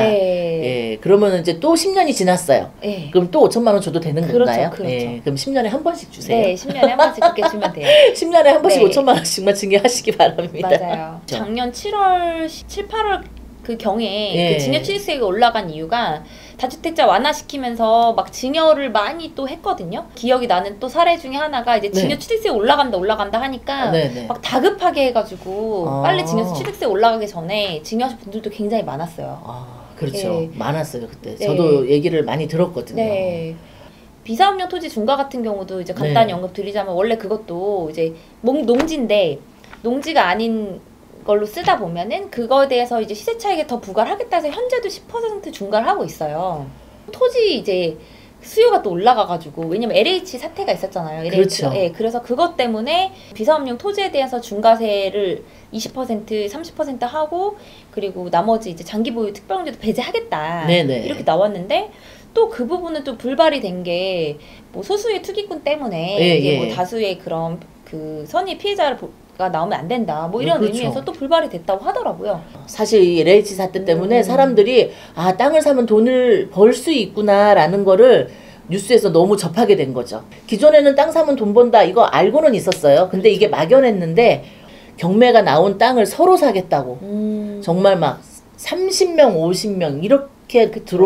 네. 예. 그러면 이제 또 10년이 지났어요. 네. 그럼 또 5천만 원 줘도 되는 건가요? 그렇죠. 예. 그럼 10년에 한 번씩 주세요. 네, 10년에 한 번씩 그렇게 주면 돼요. 10년에 한 번씩 네. 5천만 원씩만 증여하시기 바랍니다. 맞아요. 그렇죠. 작년 7월, 7, 8월 그 경에 예. 그 증여 취득세가 올라간 이유가 다주택자 완화시키면서 막 증여를 많이 또 했거든요. 기억이 나는 또 사례 중에 하나가 이제 증여 취득세 올라간다 하니까 막 다급하게 해가지고 빨리 증여 취득세 올라가기 전에 증여하신 분들도 굉장히 많았어요. 그렇죠. 네. 많았어요 그때. 네. 저도 얘기를 많이 들었거든요. 네. 비사업용 토지 중과 같은 경우도 이제 간단히 언급 드리자면, 원래 그것도 이제 농지인데 농지가 아닌 걸로 쓰다 보면은 그거에 대해서 이제 시세 차익에 더 부과를 하겠다 해서 현재도 10% 중과를 하고 있어요. 토지 이제 수요가 또 올라가가지고, 왜냐면 LH 사태가 있었잖아요. 그렇죠. 예, 그래서 그것 때문에 비사업용 토지에 대해서 중과세를 20%, 30% 하고, 그리고 나머지 이제 장기 보유 특별공제도 배제하겠다. 네네. 이렇게 나왔는데, 또 그 부분은 또 불발이 된 게 뭐 소수의 투기꾼 때문에 이게 뭐 다수의 그런 그 선의 피해자가 나오면 안 된다. 뭐 이런 의미에서 또 불발이 됐다고 하더라고요. 사실 이 LH 사태 때문에 사람들이 땅을 사면 돈을 벌 수 있구나라는 거를 뉴스에서 너무 접하게 된 거죠. 기존에는 땅 사면 돈 번다 이거 알고는 있었어요. 근데 이게 막연했는데 경매가 나온 땅을 서로 사겠다고 정말 막 30명 50명 이렇게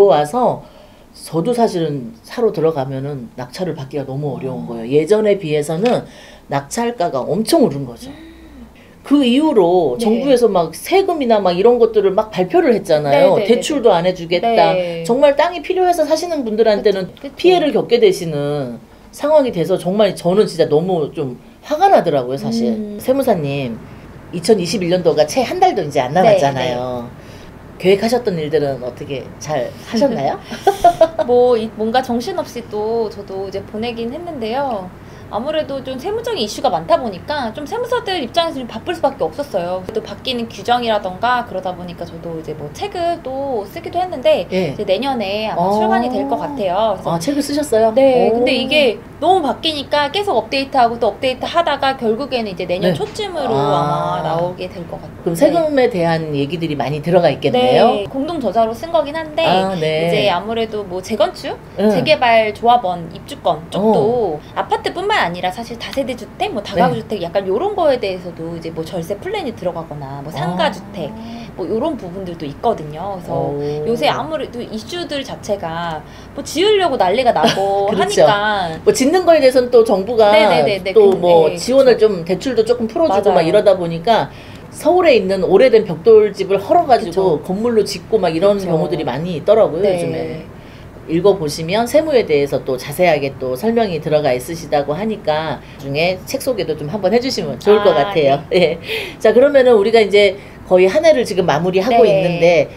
들어와서, 저도 사실은 사러 들어가면은 낙찰을 받기가 너무 어려운 거예요. 예전에 비해서는 낙찰가가 엄청 오른 거죠. 그 이후로 네. 정부에서 막 세금이나 막 이런 것들을 막 발표를 했잖아요. 네, 네, 대출도 안 해주겠다. 네. 정말 땅이 필요해서 사시는 분들한테는 그쵸. 피해를 겪게 되시는 상황이 돼서 정말 저는 진짜 너무 좀 화가 나더라고요, 사실. 세무사님, 2021년도가 채 한 달도 이제 안 남았잖아요. 계획하셨던 일들은 어떻게 잘 하셨나요? 뭔가 정신없이 또 저도 이제 보내긴 했는데요. 아무래도 좀 세무적인 이슈가 많다 보니까 좀 세무서들 입장에서 좀 바쁠 수밖에 없었어요. 또 바뀌는 규정이라던가 그러다 보니까 저도 이제 뭐 책을 또 쓰기도 했는데 예. 이제 내년에 아마 출간이 될 것 같아요. 그래서 책을 쓰셨어요? 네, 오. 근데 이게 너무 바뀌니까 계속 업데이트하고 또 업데이트 하다가 결국에는 이제 내년 네. 초쯤으로 아마 나오게 될 것 같아요. 그럼 세금에 대한 얘기들이 많이 들어가 있겠네요? 네, 공동 저자로 쓴 거긴 한데 네. 이제 아무래도 뭐 재건축, 재개발 조합원, 입주권 쪽도 아파트뿐만 아니라 사실 다세대 주택, 뭐 다가구 주택 약간 요런 거에 대해서도 이제 뭐 절세 플랜이 들어가거나 뭐 상가 주택 뭐 요런 부분들도 있거든요. 그래서 요새 아무래도 이슈들 자체가 뭐 지으려고 난리가 나고 그렇죠. 하니까 뭐 짓는 거에 대해서는 또 정부가 네네네네. 또 뭐 네, 지원을 그렇죠. 좀 대출도 조금 풀어주고 맞아요. 막 이러다 보니까 서울에 있는 오래된 벽돌집을 헐어가지고 그쵸. 건물로 짓고 막 이런 그쵸. 경우들이 많이 있더라고요, 네. 요즘에. 읽어보시면 세무에 대해서 또 자세하게 또 설명이 들어가 있으시다고 하니까 나중에 책 소개도 좀 한번 해주시면 좋을 것 같아요. 네. 자, 그러면은 우리가 이제 거의 한 해를 지금 마무리하고 네. 있는데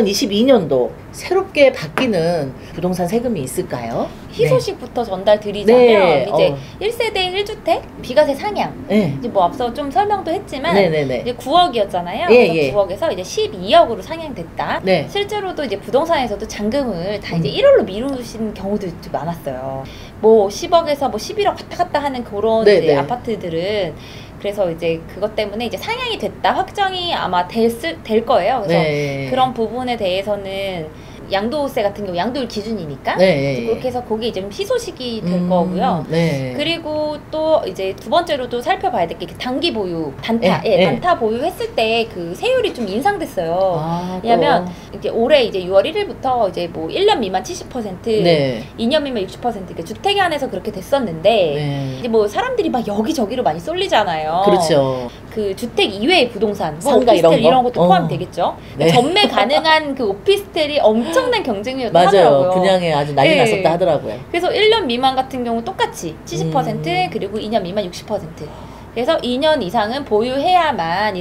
2022년도 새롭게 바뀌는 부동산 세금이 있을까요? 희소식부터 전달 드리자면 네. 이제 1세대 1주택 비과세 상향 네. 이제 뭐 앞서 좀 설명도 했지만 네네네. 이제 9억이었잖아요. 예, 그래서 예. 9억에서 이제 12억으로 상향됐다. 네. 실제로도 이제 부동산에서도 잔금을 다 이제 1월로 미루신 경우도 좀 많았어요. 뭐 10억에서 뭐 11억 왔다 갔다 하는 그런 네, 이제 네. 아파트들은 그래서 이제 그것 때문에 이제 상향이 됐다 확정이 아마 될 거예요. 그래서 네. 그런 부분에 대해서는 양도세 같은 경우 양도율 기준이니까 네. 이제 그렇게 해서 그게 이제 희소식이 될 거고요. 네. 그리고 또 이제 두 번째로도 살펴봐야 될 게 단기 보유, 단타, 예, 예. 단타 보유했을 때 그 세율이 좀 인상됐어요. 아, 왜냐면 이제 올해 이제 6월 1일부터 이제 뭐 1년 미만 70%, 네. 2년 미만 60% 그러니까 주택에 한해서 그렇게 됐었는데 네. 이제 뭐 사람들이 막 여기저기로 많이 쏠리잖아요. 그렇죠. 그 주택 이외의 부동산, 뭐 상가 오피스텔 이런 거? 것도 포함되겠죠. 네. 전매 가능한 그 오피스텔이 엄청난 경쟁이었다고 맞아요. 하더라고요. 분양에 아주 난리 네. 났었다 하더라고요. 그래서 1년 미만 같은 경우 똑같이 70% 그리고 2년 미만 60%. 그래서 2년 이상은 보유해야만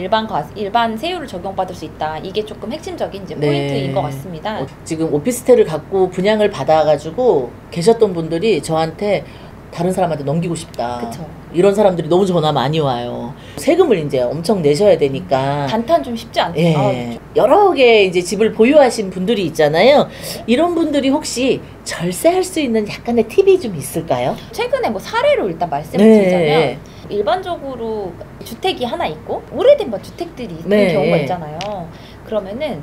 일반 세율을 적용받을 수 있다. 이게 조금 핵심적인 이제 네. 포인트인 것 같습니다. 지금 오피스텔을 갖고 분양을 받아가지고 계셨던 분들이 저한테 다른 사람한테 넘기고 싶다. 그쵸. 이런 사람들이 너무 전화 많이 와요. 세금을 이제 엄청 내셔야 되니까. 단타는 좀 쉽지 않다. 예. 아, 여러 개 이제 집을 보유하신 분들이 있잖아요. 이런 분들이 혹시 절세할 수 있는 약간의 팁이 좀 있을까요? 최근에 뭐 사례로 일단 말씀을 네. 드리자면 일반적으로 주택이 하나 있고 오래된 뭐 주택들이 있는 네. 경우가 있잖아요. 그러면은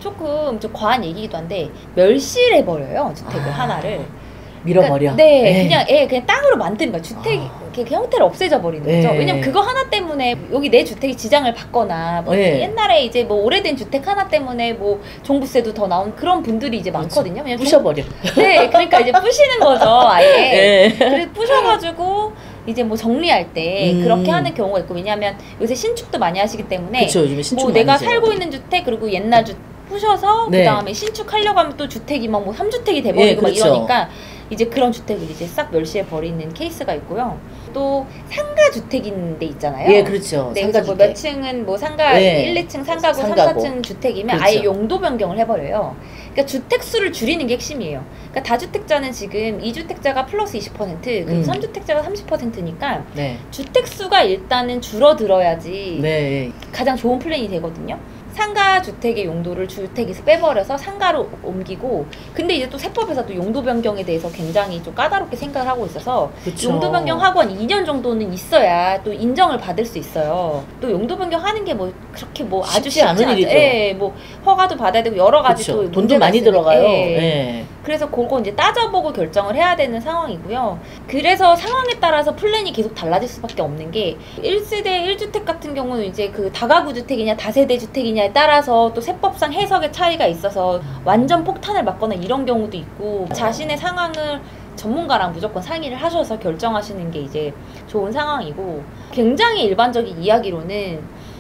조금 좀 과한 얘기기도 한데 멸실해 버려요 주택을 하나를. 밀어버려. 그러니까, 그냥 땅으로 만드는 거야. 주택 이렇게 형태를 없애져 버리는 거죠. 네. 왜냐면 그거 하나 때문에 여기 내 주택이 지장을 받거나 뭐 네. 옛날에 이제 뭐 오래된 주택 하나 때문에 뭐 종부세도 더 나온 그런 분들이 이제 많거든요. 왜냐면 부셔버려. 네, 그러니까 이제 부시는 거죠, 아예. 네. 그래서 부셔가지고 이제 뭐 정리할 때 그렇게 하는 경우가 있고 왜냐하면 요새 신축도 많이 하시기 때문에 그렇죠. 요즘에 신축 뭐 많이 내가 지어요. 살고 있는 주택 그리고 옛날 주택 부셔서 네. 그 다음에 신축하려고 하면 또 주택이 막 뭐 3주택이 돼버리고 막 그렇죠. 이러니까 이제 그런 주택을 이제 싹 멸시해 버리는 케이스가 있고요. 또 상가 주택인 데 있잖아요. 예, 그렇죠. 네, 상가 그래서 뭐 주택. 몇 층은 뭐 상가 네. 1, 2층 상가고, 상가고. 3, 4층 주택이면 그렇죠. 아예 용도 변경을 해버려요. 그러니까 주택 수를 줄이는 게 핵심이에요. 그러니까 다주택자는 지금 2주택자가 플러스 20% 그리고 3주택자가 30%니까 네. 주택 수가 일단은 줄어들어야지 네. 가장 좋은 플랜이 되거든요. 상가 주택의 용도를 주택에서 빼버려서 상가로 옮기고 근데 이제 또 세법에서도 용도 변경에 대해서 굉장히 좀 까다롭게 생각을 하고 있어서 그쵸. 용도 변경 하고 한 2년 정도는 있어야 또 인정을 받을 수 있어요. 또 용도 변경 하는 게 뭐 그렇게 뭐 아주 쉽지 않은 일이죠. 예, 뭐 허가도 받아야 되고 여러 가지 그쵸. 또 돈도 문제가 많이 있으니까. 들어가요. 예. 네. 그래서 그거 이제 따져보고 결정을 해야 되는 상황이고요. 그래서 상황에 따라서 플랜이 계속 달라질 수밖에 없는 게 1세대 1주택 같은 경우는 이제 그 다가구 주택이냐 다세대 주택이냐에 따라서 또 세법상 해석의 차이가 있어서 완전 폭탄을 맞거나 이런 경우도 있고 자신의 상황을 전문가랑 무조건 상의를 하셔서 결정하시는 게 이제 좋은 상황이고 굉장히 일반적인 이야기로는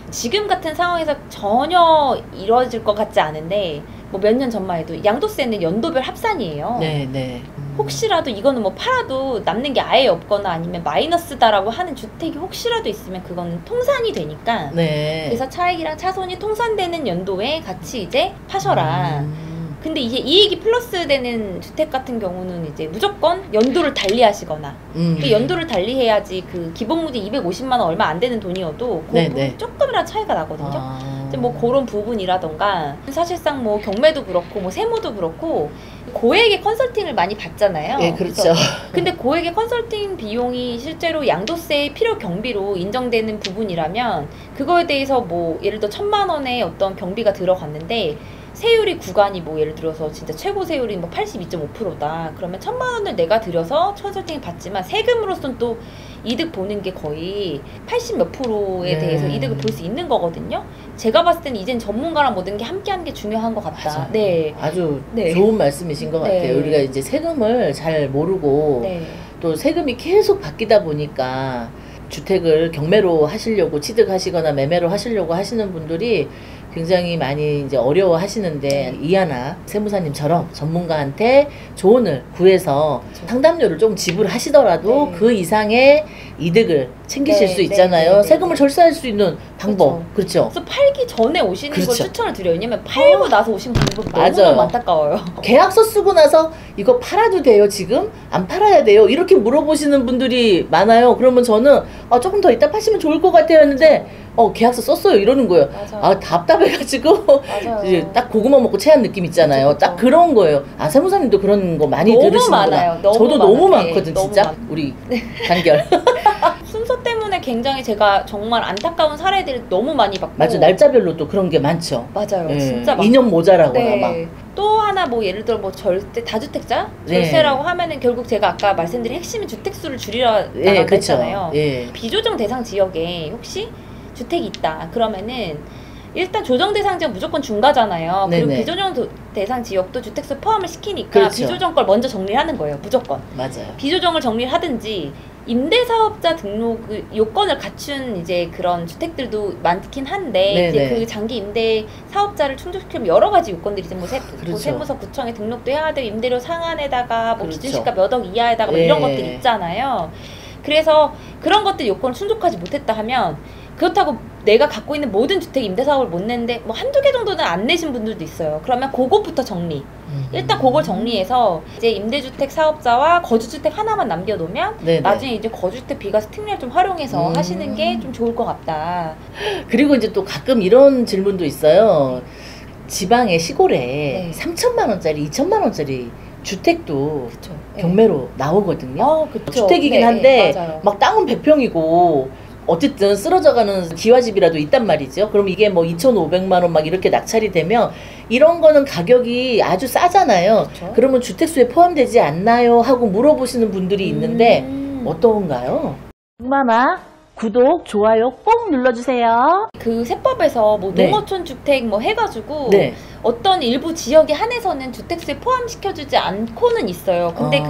지금 같은 상황에서 전혀 이루어질 것 같지 않은데 뭐 몇 년 전만 해도 양도세는 연도별 합산이에요. 네. 혹시라도 이거는 뭐 팔아도 남는 게 아예 없거나 아니면 마이너스다라고 하는 주택이 혹시라도 있으면 그거는 통산이 되니까 네. 그래서 차익이랑 차손이 통산되는 연도에 같이 이제 파셔라. 근데 이게 이익이 플러스 되는 주택 같은 경우는 이제 무조건 연도를 달리 하시거나 그 연도를 달리 해야지 그 기본 무지 250만 원 얼마 안 되는 돈이어도 그 부분 조금이라도 차이가 나거든요. 이제 뭐 그런 부분이라던가 사실상 뭐 경매도 그렇고 뭐 세무도 그렇고 고액의 컨설팅을 많이 받잖아요. 예, 그렇죠. 근데 고액의 컨설팅 비용이 실제로 양도세 필요 경비로 인정되는 부분이라면 그거에 대해서 뭐 예를 들어 1,000만 원의 어떤 경비가 들어갔는데 세율이 구간이 뭐 예를 들어서 진짜 최고 세율이 뭐 82.5%다. 그러면 1,000만 원을 내가 들여서 컨설팅을 받지만 세금으로서는 또 이득 보는 게 거의 80 몇 프로에 대해서 이득을 볼 수 있는 거거든요. 제가 봤을 때는 이젠 전문가랑 모든 게 함께하는 게 중요한 것 같다. 맞아요. 네. 아주 좋은 말씀이신 것 같아요. 네. 우리가 이제 세금을 잘 모르고 또 세금이 계속 바뀌다 보니까 주택을 경매로 하시려고 취득하시거나 매매로 하시려고 하시는 분들이 굉장히 많이 이제 어려워 하시는데 이하나 세무사님처럼 전문가한테 조언을 구해서 상담료를 좀 지불하시더라도 그 이상의 이득을 챙기실 수 있잖아요. 세금을 절세할 수 있는 방법. 그렇죠. 그래서 팔기 전에 오시는 걸 추천을 드려요. 왜냐면 팔고 나서 오신 분들 맞아요. 너무너무 안타까워요. 계약서 쓰고 나서 이거 팔아도 돼요? 지금? 안 팔아야 돼요? 이렇게 물어보시는 분들이 많아요. 그러면 저는 조금 더 이따 파시면 좋을 것 같아요 했는데 계약서 썼어요 이러는 거예요. 답답해가지고 이제 딱 고구마 먹고 체한 느낌 있잖아요. 딱 그런 거예요. 세무사님도 그런 거 많이 들으시는구나. 많아요. 저도 너무 많거든 진짜. 우리 단결. 순서 때문에 굉장히 제가 정말 안타까운 사례들을 너무 많이 봤고 맞아. 날짜별로 또 그런 게 많죠. 맞아요. 진짜 2년 모자라거나 막. 또 하나 뭐 예를 들어 뭐 절대 다주택자 절세라고 하면은 결국 제가 아까 말씀드린 핵심은 주택수를 줄이려 나간다 했잖아요. 비조정 대상 지역에 혹시 주택이 있다 그러면은 일단 조정 대상 지역 무조건 중과잖아요. 그리고 비조정 대상 지역도 주택수 포함을 시키니까 비조정 걸 먼저 정리를 하는 거예요. 무조건. 맞아요. 비조정을 정리를 하든지 임대사업자 등록 요건을 갖춘 이제 그런 주택들도 많긴 한데 이제 그 장기 임대 사업자를 충족시키면 여러 가지 요건들이 이제 뭐 세무서 구청에 등록도 해야 되고 임대료 상한에다가 뭐 기준시가 몇 억 이하에다가 뭐 이런 것들이 있잖아요. 그래서 그런 것들 요건을 충족하지 못했다 하면 그렇다고 내가 갖고 있는 모든 주택 임대사업을 못 내는데 뭐 한두 개 정도는 안 내신 분들도 있어요. 그러면 그것부터 정리. 일단 그걸 정리해서 이제 임대주택 사업자와 거주주택 하나만 남겨놓으면 나중에 이제 거주주택 비과세 특례를 좀 활용해서 하시는 게 좀 좋을 것 같다. 그리고 이제 또 가끔 이런 질문도 있어요. 지방의 시골에 3천만 원짜리, 2천만 원짜리 주택도 경매로 나오거든요. 주택이긴 한데 막 땅은 100평이고 어쨌든 쓰러져가는 기와집이라도 있단 말이죠. 그럼 이게 뭐 2,500만 원 막 이렇게 낙찰이 되면 이런 거는 가격이 아주 싸잖아요. 그러면 주택수에 포함되지 않나요? 하고 물어보시는 분들이 있는데 어떤가요? 마마 구독, 좋아요 꼭 눌러주세요. 그 세법에서 뭐 농어촌 주택 뭐 해가지고 어떤 일부 지역에 한해서는 주택수에 포함시켜주지 않고는 있어요. 근데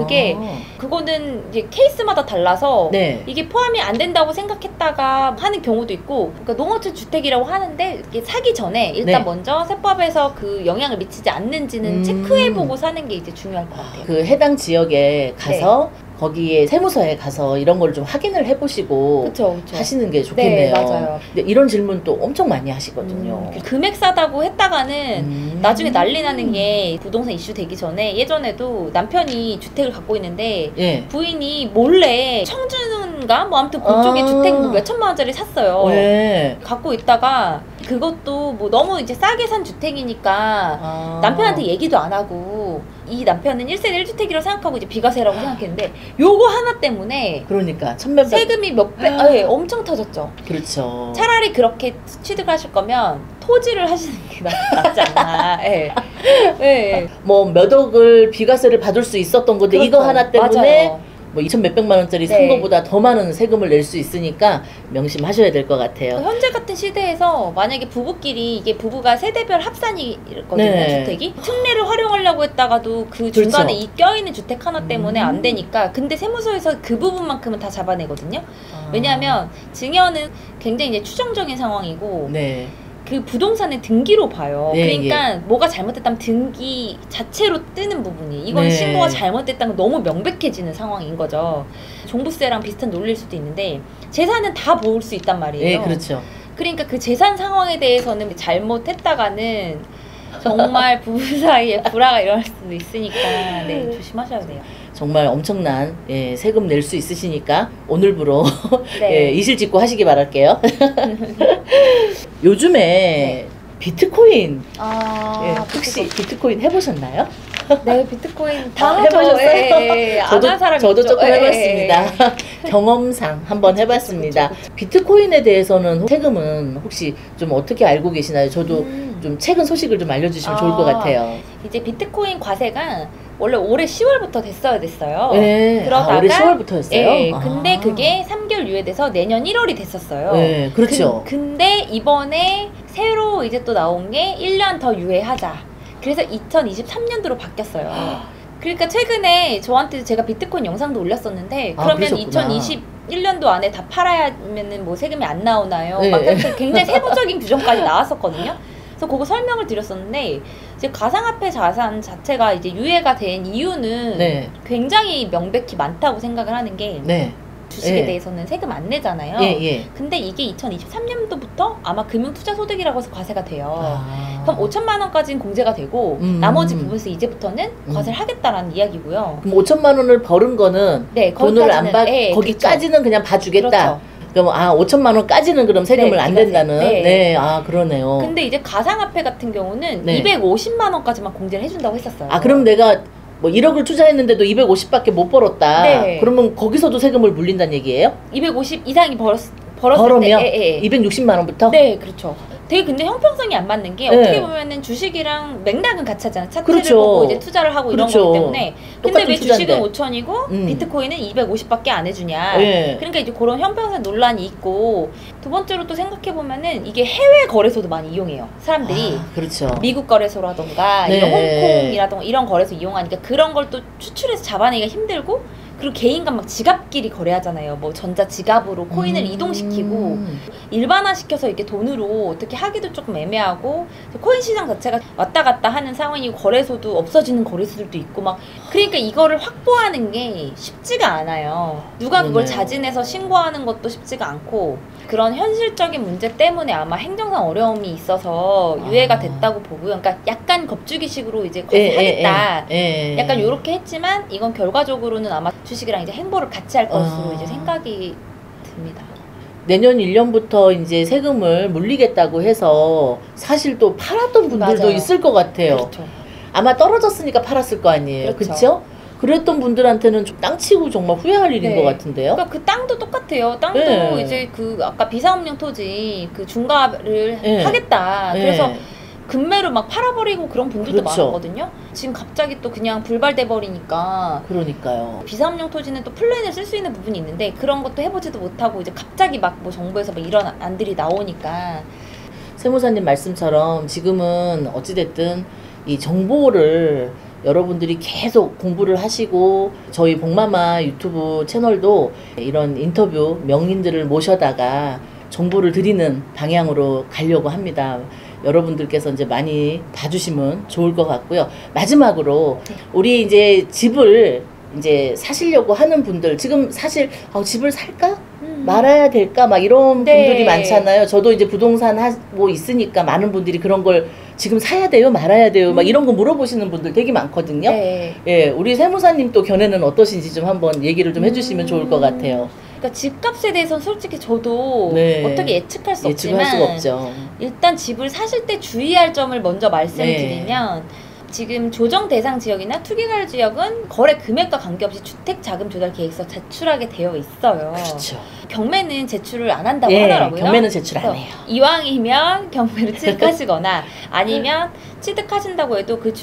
그거는 이제 케이스마다 달라서 이게 포함이 안 된다고 생각했다가 하는 경우도 있고, 그러니까 농어촌 주택이라고 하는데 이게 사기 전에 일단 먼저 세법에서 그 영향을 미치지 않는지는 체크해보고 사는 게 이제 중요할 것 같아요. 그 해당 지역에 가서 거기에 세무서에 가서 이런 걸 좀 확인을 해보시고 하시는 게 좋겠네요. 맞아요. 근데 이런 질문 또 엄청 많이 하시거든요. 금액 싸다고 했다가는 나중에 난리 나는 게 부동산 이슈 되기 전에 예전에도 남편이 주택을 갖고 있는데 부인이 몰래 청주인가 뭐 아무튼 그쪽에 주택 뭐 몇천만 원짜리 샀어요. 갖고 있다가 그것도 뭐 너무 이제 싸게 산 주택이니까 남편한테 얘기도 안 하고 이 남편은 1세대 1주택이라고 생각하고 이제 비과세라고 생각했는데 요거 하나 때문에 그러니까 천몇 세금이 몇 배 엄청 터졌죠. 그렇죠. 차라리 그렇게 취득을 하실 거면 토지를 하시는 게 낫지 않나. 뭐 몇 억을 비과세를 받을 수 있었던 건데 이거 하나 때문에 뭐 2천 몇백만 원짜리 산 네. 거보다 더 많은 세금을 낼 수 있으니까 명심하셔야 될 것 같아요. 현재 같은 시대에서 만약에 부부끼리 이게 부부가 세대별 합산이거든요. 네. 주택이 특례를 활용하려고 했다가도 그 중간에 그렇죠. 이 껴있는 주택 하나 때문에 안 되니까 근데 세무서에서 그 부분만큼은 다 잡아내거든요. 왜냐하면 증여는 굉장히 이제 추정적인 상황이고 네. 그 부동산의 등기로 봐요. 네, 그러니까 뭐가 잘못됐다면 등기 자체로 뜨는 부분이 이건 네. 신고가 잘못됐다는 건 너무 명백해지는 상황인 거죠. 종부세랑 비슷한 논리일 수도 있는데 재산은 다 볼 수 있단 말이에요. 네, 그렇죠. 그러니까 그 재산 상황에 대해서는 잘못했다가는 정말 부부 사이에 불화가 일어날 수도 있으니까 네, 조심하셔야 돼요. 정말 엄청난 세금 낼 수 있으시니까 오늘부로 네. 이실직고 하시기 바랄게요. 요즘에 네. 비트코인 혹시 비트코인. 비트코인 해보셨나요? 네, 비트코인 다 해보셨어요? 예, 안 한 사람이 저도 있죠. 조금 예, 해봤습니다. 경험상 한번 해봤습니다. 비트코인에 대해서는 세금은 혹시 좀 어떻게 알고 계시나요? 저도 좀 최근 소식을 좀 알려주시면 좋을 것 같아요. 이제 비트코인 과세가 원래 올해 10월부터 됐어요. 네. 그러다가 올해 10월부터였어요? 예, 근데 그게 3개월 유예돼서 내년 1월이 됐었어요. 네, 그렇죠. 근데 이번에 새로 이제 또 나온 게 1년 더 유예하자. 그래서 2023년도로 바뀌었어요. 그러니까 최근에 저한테 제가 비트코인 영상도 올렸었는데 그러면 그러셨구나. 2021년도 안에 다 팔아야면은 뭐 세금이 안 나오나요? 네. 막 그렇게 굉장히 세부적인 규정까지 나왔었거든요. 그래서 그거 설명을 드렸었는데 이제 가상화폐 자산 자체가 이제 유예가 된 이유는 네. 굉장히 명백히 많다고 생각을 하는 게 네. 주식에 예. 대해서는 세금 안 내잖아요. 예. 근데 이게 2023년도부터 아마 금융투자소득이라고 해서 과세가 돼요. 그럼 5천만 원까지는 공제가 되고 나머지 부분에서 이제부터는 과세를 하겠다라는 이야기고요. 그럼 5천만 원을 벌은 거는 네, 돈을 안 받, 예, 거기까지는 그냥 봐주겠다. 그렇죠. 그럼 5천만 원까지는 그럼 세금을 네, 안 비과세. 낸다는. 네. 네, 그러네요. 근데 이제 가상화폐 같은 경우는 네. 250만 원까지만 공제를 해준다고 했었어요. 그럼 내가 뭐 1억을 투자했는데도 250밖에 못 벌었다. 네. 그러면 거기서도 세금을 물린다는 얘기예요? 250 이상이 벌었을 벌으면 때 260만 원부터? 네, 그렇죠. 되게 근데 형평성이 안 맞는 게 네. 어떻게 보면은 주식이랑 맥락은 같이 하잖아요. 차트를 그렇죠. 보고 이제 투자를 하고 그렇죠. 이런 거기 때문에. 근데 똑같은 왜 주식은 투자인데. 5천이고 비트코인은 250밖에 안 해주냐. 네. 그러니까 이제 그런 형평성 논란이 있고 두 번째로 또 생각해 보면은 이게 해외 거래소도 많이 이용해요. 사람들이. 그렇죠. 미국 거래소라던가 네. 이런 홍콩이라던가 이런 거래소 이용하니까 그런 걸 또 추출해서 잡아내기가 힘들고 그리고 개인간 막 지갑끼리 거래하잖아요. 뭐 전자 지갑으로 코인을 이동시키고 일반화시켜서 이렇게 돈으로 어떻게 하기도 조금 애매하고 코인 시장 자체가 왔다 갔다 하는 상황이고 거래소도 없어지는 거래소들도 있고 막 그러니까 이거를 확보하는 게 쉽지가 않아요. 누가 그걸 그러네요. 자진해서 신고하는 것도 쉽지가 않고 그런 현실적인 문제 때문에 아마 행정상 어려움이 있어서 유예가 됐다고 보고요. 그러니까 약간 겁주기식으로 이제 과세하겠다. 약간 요렇게 했지만 이건 결과적으로는 아마 주식이랑 이제 행보를 같이 할 것으로 이제 생각이 듭니다. 내년 1년부터 이제 세금을 물리겠다고 해서 사실 또 팔았던 분들도 맞아요. 있을 것 같아요. 그렇죠. 아마 떨어졌으니까 팔았을 거 아니에요. 그렇죠. 그렇죠? 그랬던 분들한테는 좀 땅치고 정말 후회할 일인 네. 것 같은데요. 그러니까 그 땅도 똑같아요. 땅도 네. 이제 그 아까 비사업용 토지 그 중과를 네. 하겠다. 네. 그래서 금매로 막 팔아버리고 그런 분들도 그렇죠. 많았거든요. 지금 갑자기 또 그냥 불발돼 버리니까 그러니까요. 비사업용 토지는 또 플랜을 쓸 수 있는 부분이 있는데 그런 것도 해보지도 못하고 이제 갑자기 막 뭐 정부에서 막 이런 안들이 나오니까 세무사님 말씀처럼 지금은 어찌됐든 이 정보를 여러분들이 계속 공부를 하시고 저희 복마마 유튜브 채널도 이런 인터뷰 명인들을 모셔다가 정보를 드리는 방향으로 가려고 합니다. 여러분들께서 이제 많이 봐주시면 좋을 것 같고요. 마지막으로 우리 이제 집을 이제 사시려고 하는 분들 지금 사실 집을 살까? 말아야 될까? 막 이런 네. 분들이 많잖아요. 저도 이제 부동산 뭐 있으니까 많은 분들이 그런 걸 지금 사야 돼요? 말아야 돼요? 막 이런 거 물어보시는 분들 되게 많거든요. 네. 예, 우리 세무사님 또 견해는 어떠신지 좀 한번 얘기를 좀 해주시면 좋을 것 같아요. 그러니까 집값에 대해서는 솔직히 저도 네. 어떻게 예측할 수 예측할 없지만 수가 없죠. 일단 집을 사실 때 주의할 점을 먼저 말씀드리면 지금 조정 대상 지역이나 투기가율 지역은 거래 금액과 관계없이 주택자금조달계획서 제출하게 되어 있어요. 그렇죠. 경매는 제출을 안 한다고 예, 하더라고요. 경매는 제출 안 해요. 이왕이면 경매를 취득하시거나 아니면 취득하신다고 해도 그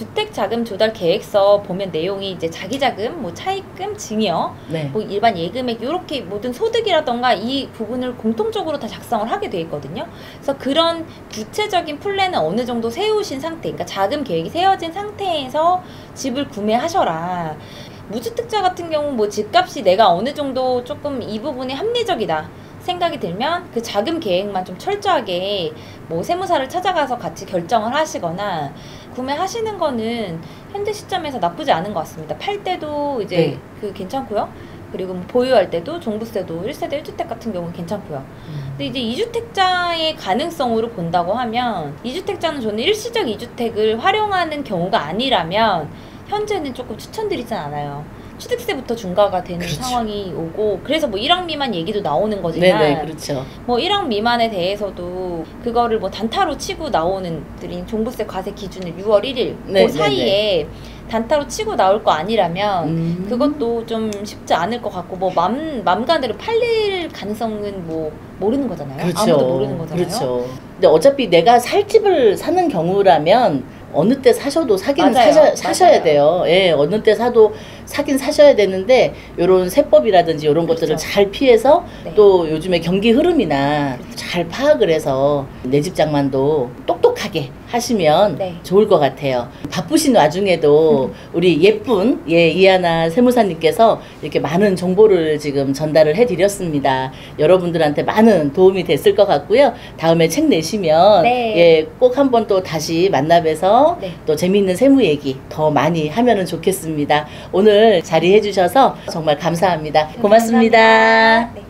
주택자금조달계획서 보면 내용이 이제 자기자금, 뭐 차입금, 증여, 네. 뭐 일반 예금액 이렇게 모든 소득이라던가 이 부분을 공통적으로 다 작성을 하게 돼 있거든요. 그래서 그런 구체적인 플랜은 어느 정도 세우신 상태, 그러니까 자금 계획이 세워진 상태에서 집을 구매하셔라. 무주택자 같은 경우 뭐 집값이 내가 어느 정도 조금 이 부분이 합리적이다 생각이 들면 그 자금 계획만 좀 철저하게 뭐 세무사를 찾아가서 같이 결정을 하시거나 구매하시는 거는 현재 시점에서 나쁘지 않은 것 같습니다. 팔 때도 이제 네. 그 괜찮고요. 그리고 뭐 보유할 때도 종부세도 1세대 1주택 같은 경우는 괜찮고요. 근데 이제 2주택자의 가능성으로 본다고 하면 2주택자는 저는 일시적 2주택을 활용하는 경우가 아니라면 현재는 조금 추천드리진 않아요. 취득세부터 중과가 되는 그렇죠. 상황이 오고 그래서 뭐 1억 미만 얘기도 나오는 거지만 네네, 그렇죠. 뭐 1억 미만에 대해서도 그거를 뭐 단타로 치고 나오는 들인 종부세 과세 기준을 6월 1일 네, 그 사이에 단타로 치고 나올 거 아니라면 그것도 좀 쉽지 않을 것 같고 뭐 맘가대로 팔릴 가능성은 뭐 모르는 거잖아요. 그렇죠. 아무도 모르는 거잖아요. 그렇죠. 근데 어차피 내가 살 집을 사는 경우라면 어느 때 사셔도 사긴 맞아요. 사셔야 맞아요. 돼요. 예, 어느 때 사도 사긴 사셔야 되는데 요런 세법이라든지 요런 그렇죠. 것들을 잘 피해서 네. 또 요즘에 경기 흐름이나 그렇죠. 잘 파악을 해서 내 집 장만도 똑똑하게 하시면 네. 좋을 것 같아요. 바쁘신 와중에도 우리 예쁜 이하나 세무사님께서 이렇게 많은 정보를 지금 전달을 해드렸습니다. 여러분들한테 많은 도움이 됐을 것 같고요. 다음에 책 내시면 네. 예, 꼭 한번 또 다시 만나뵈서 네. 또 재미있는 세무 얘기 더 많이 하면은 좋겠습니다. 오늘 자리해 주셔서 정말 감사합니다. 고맙습니다. 감사합니다. 네.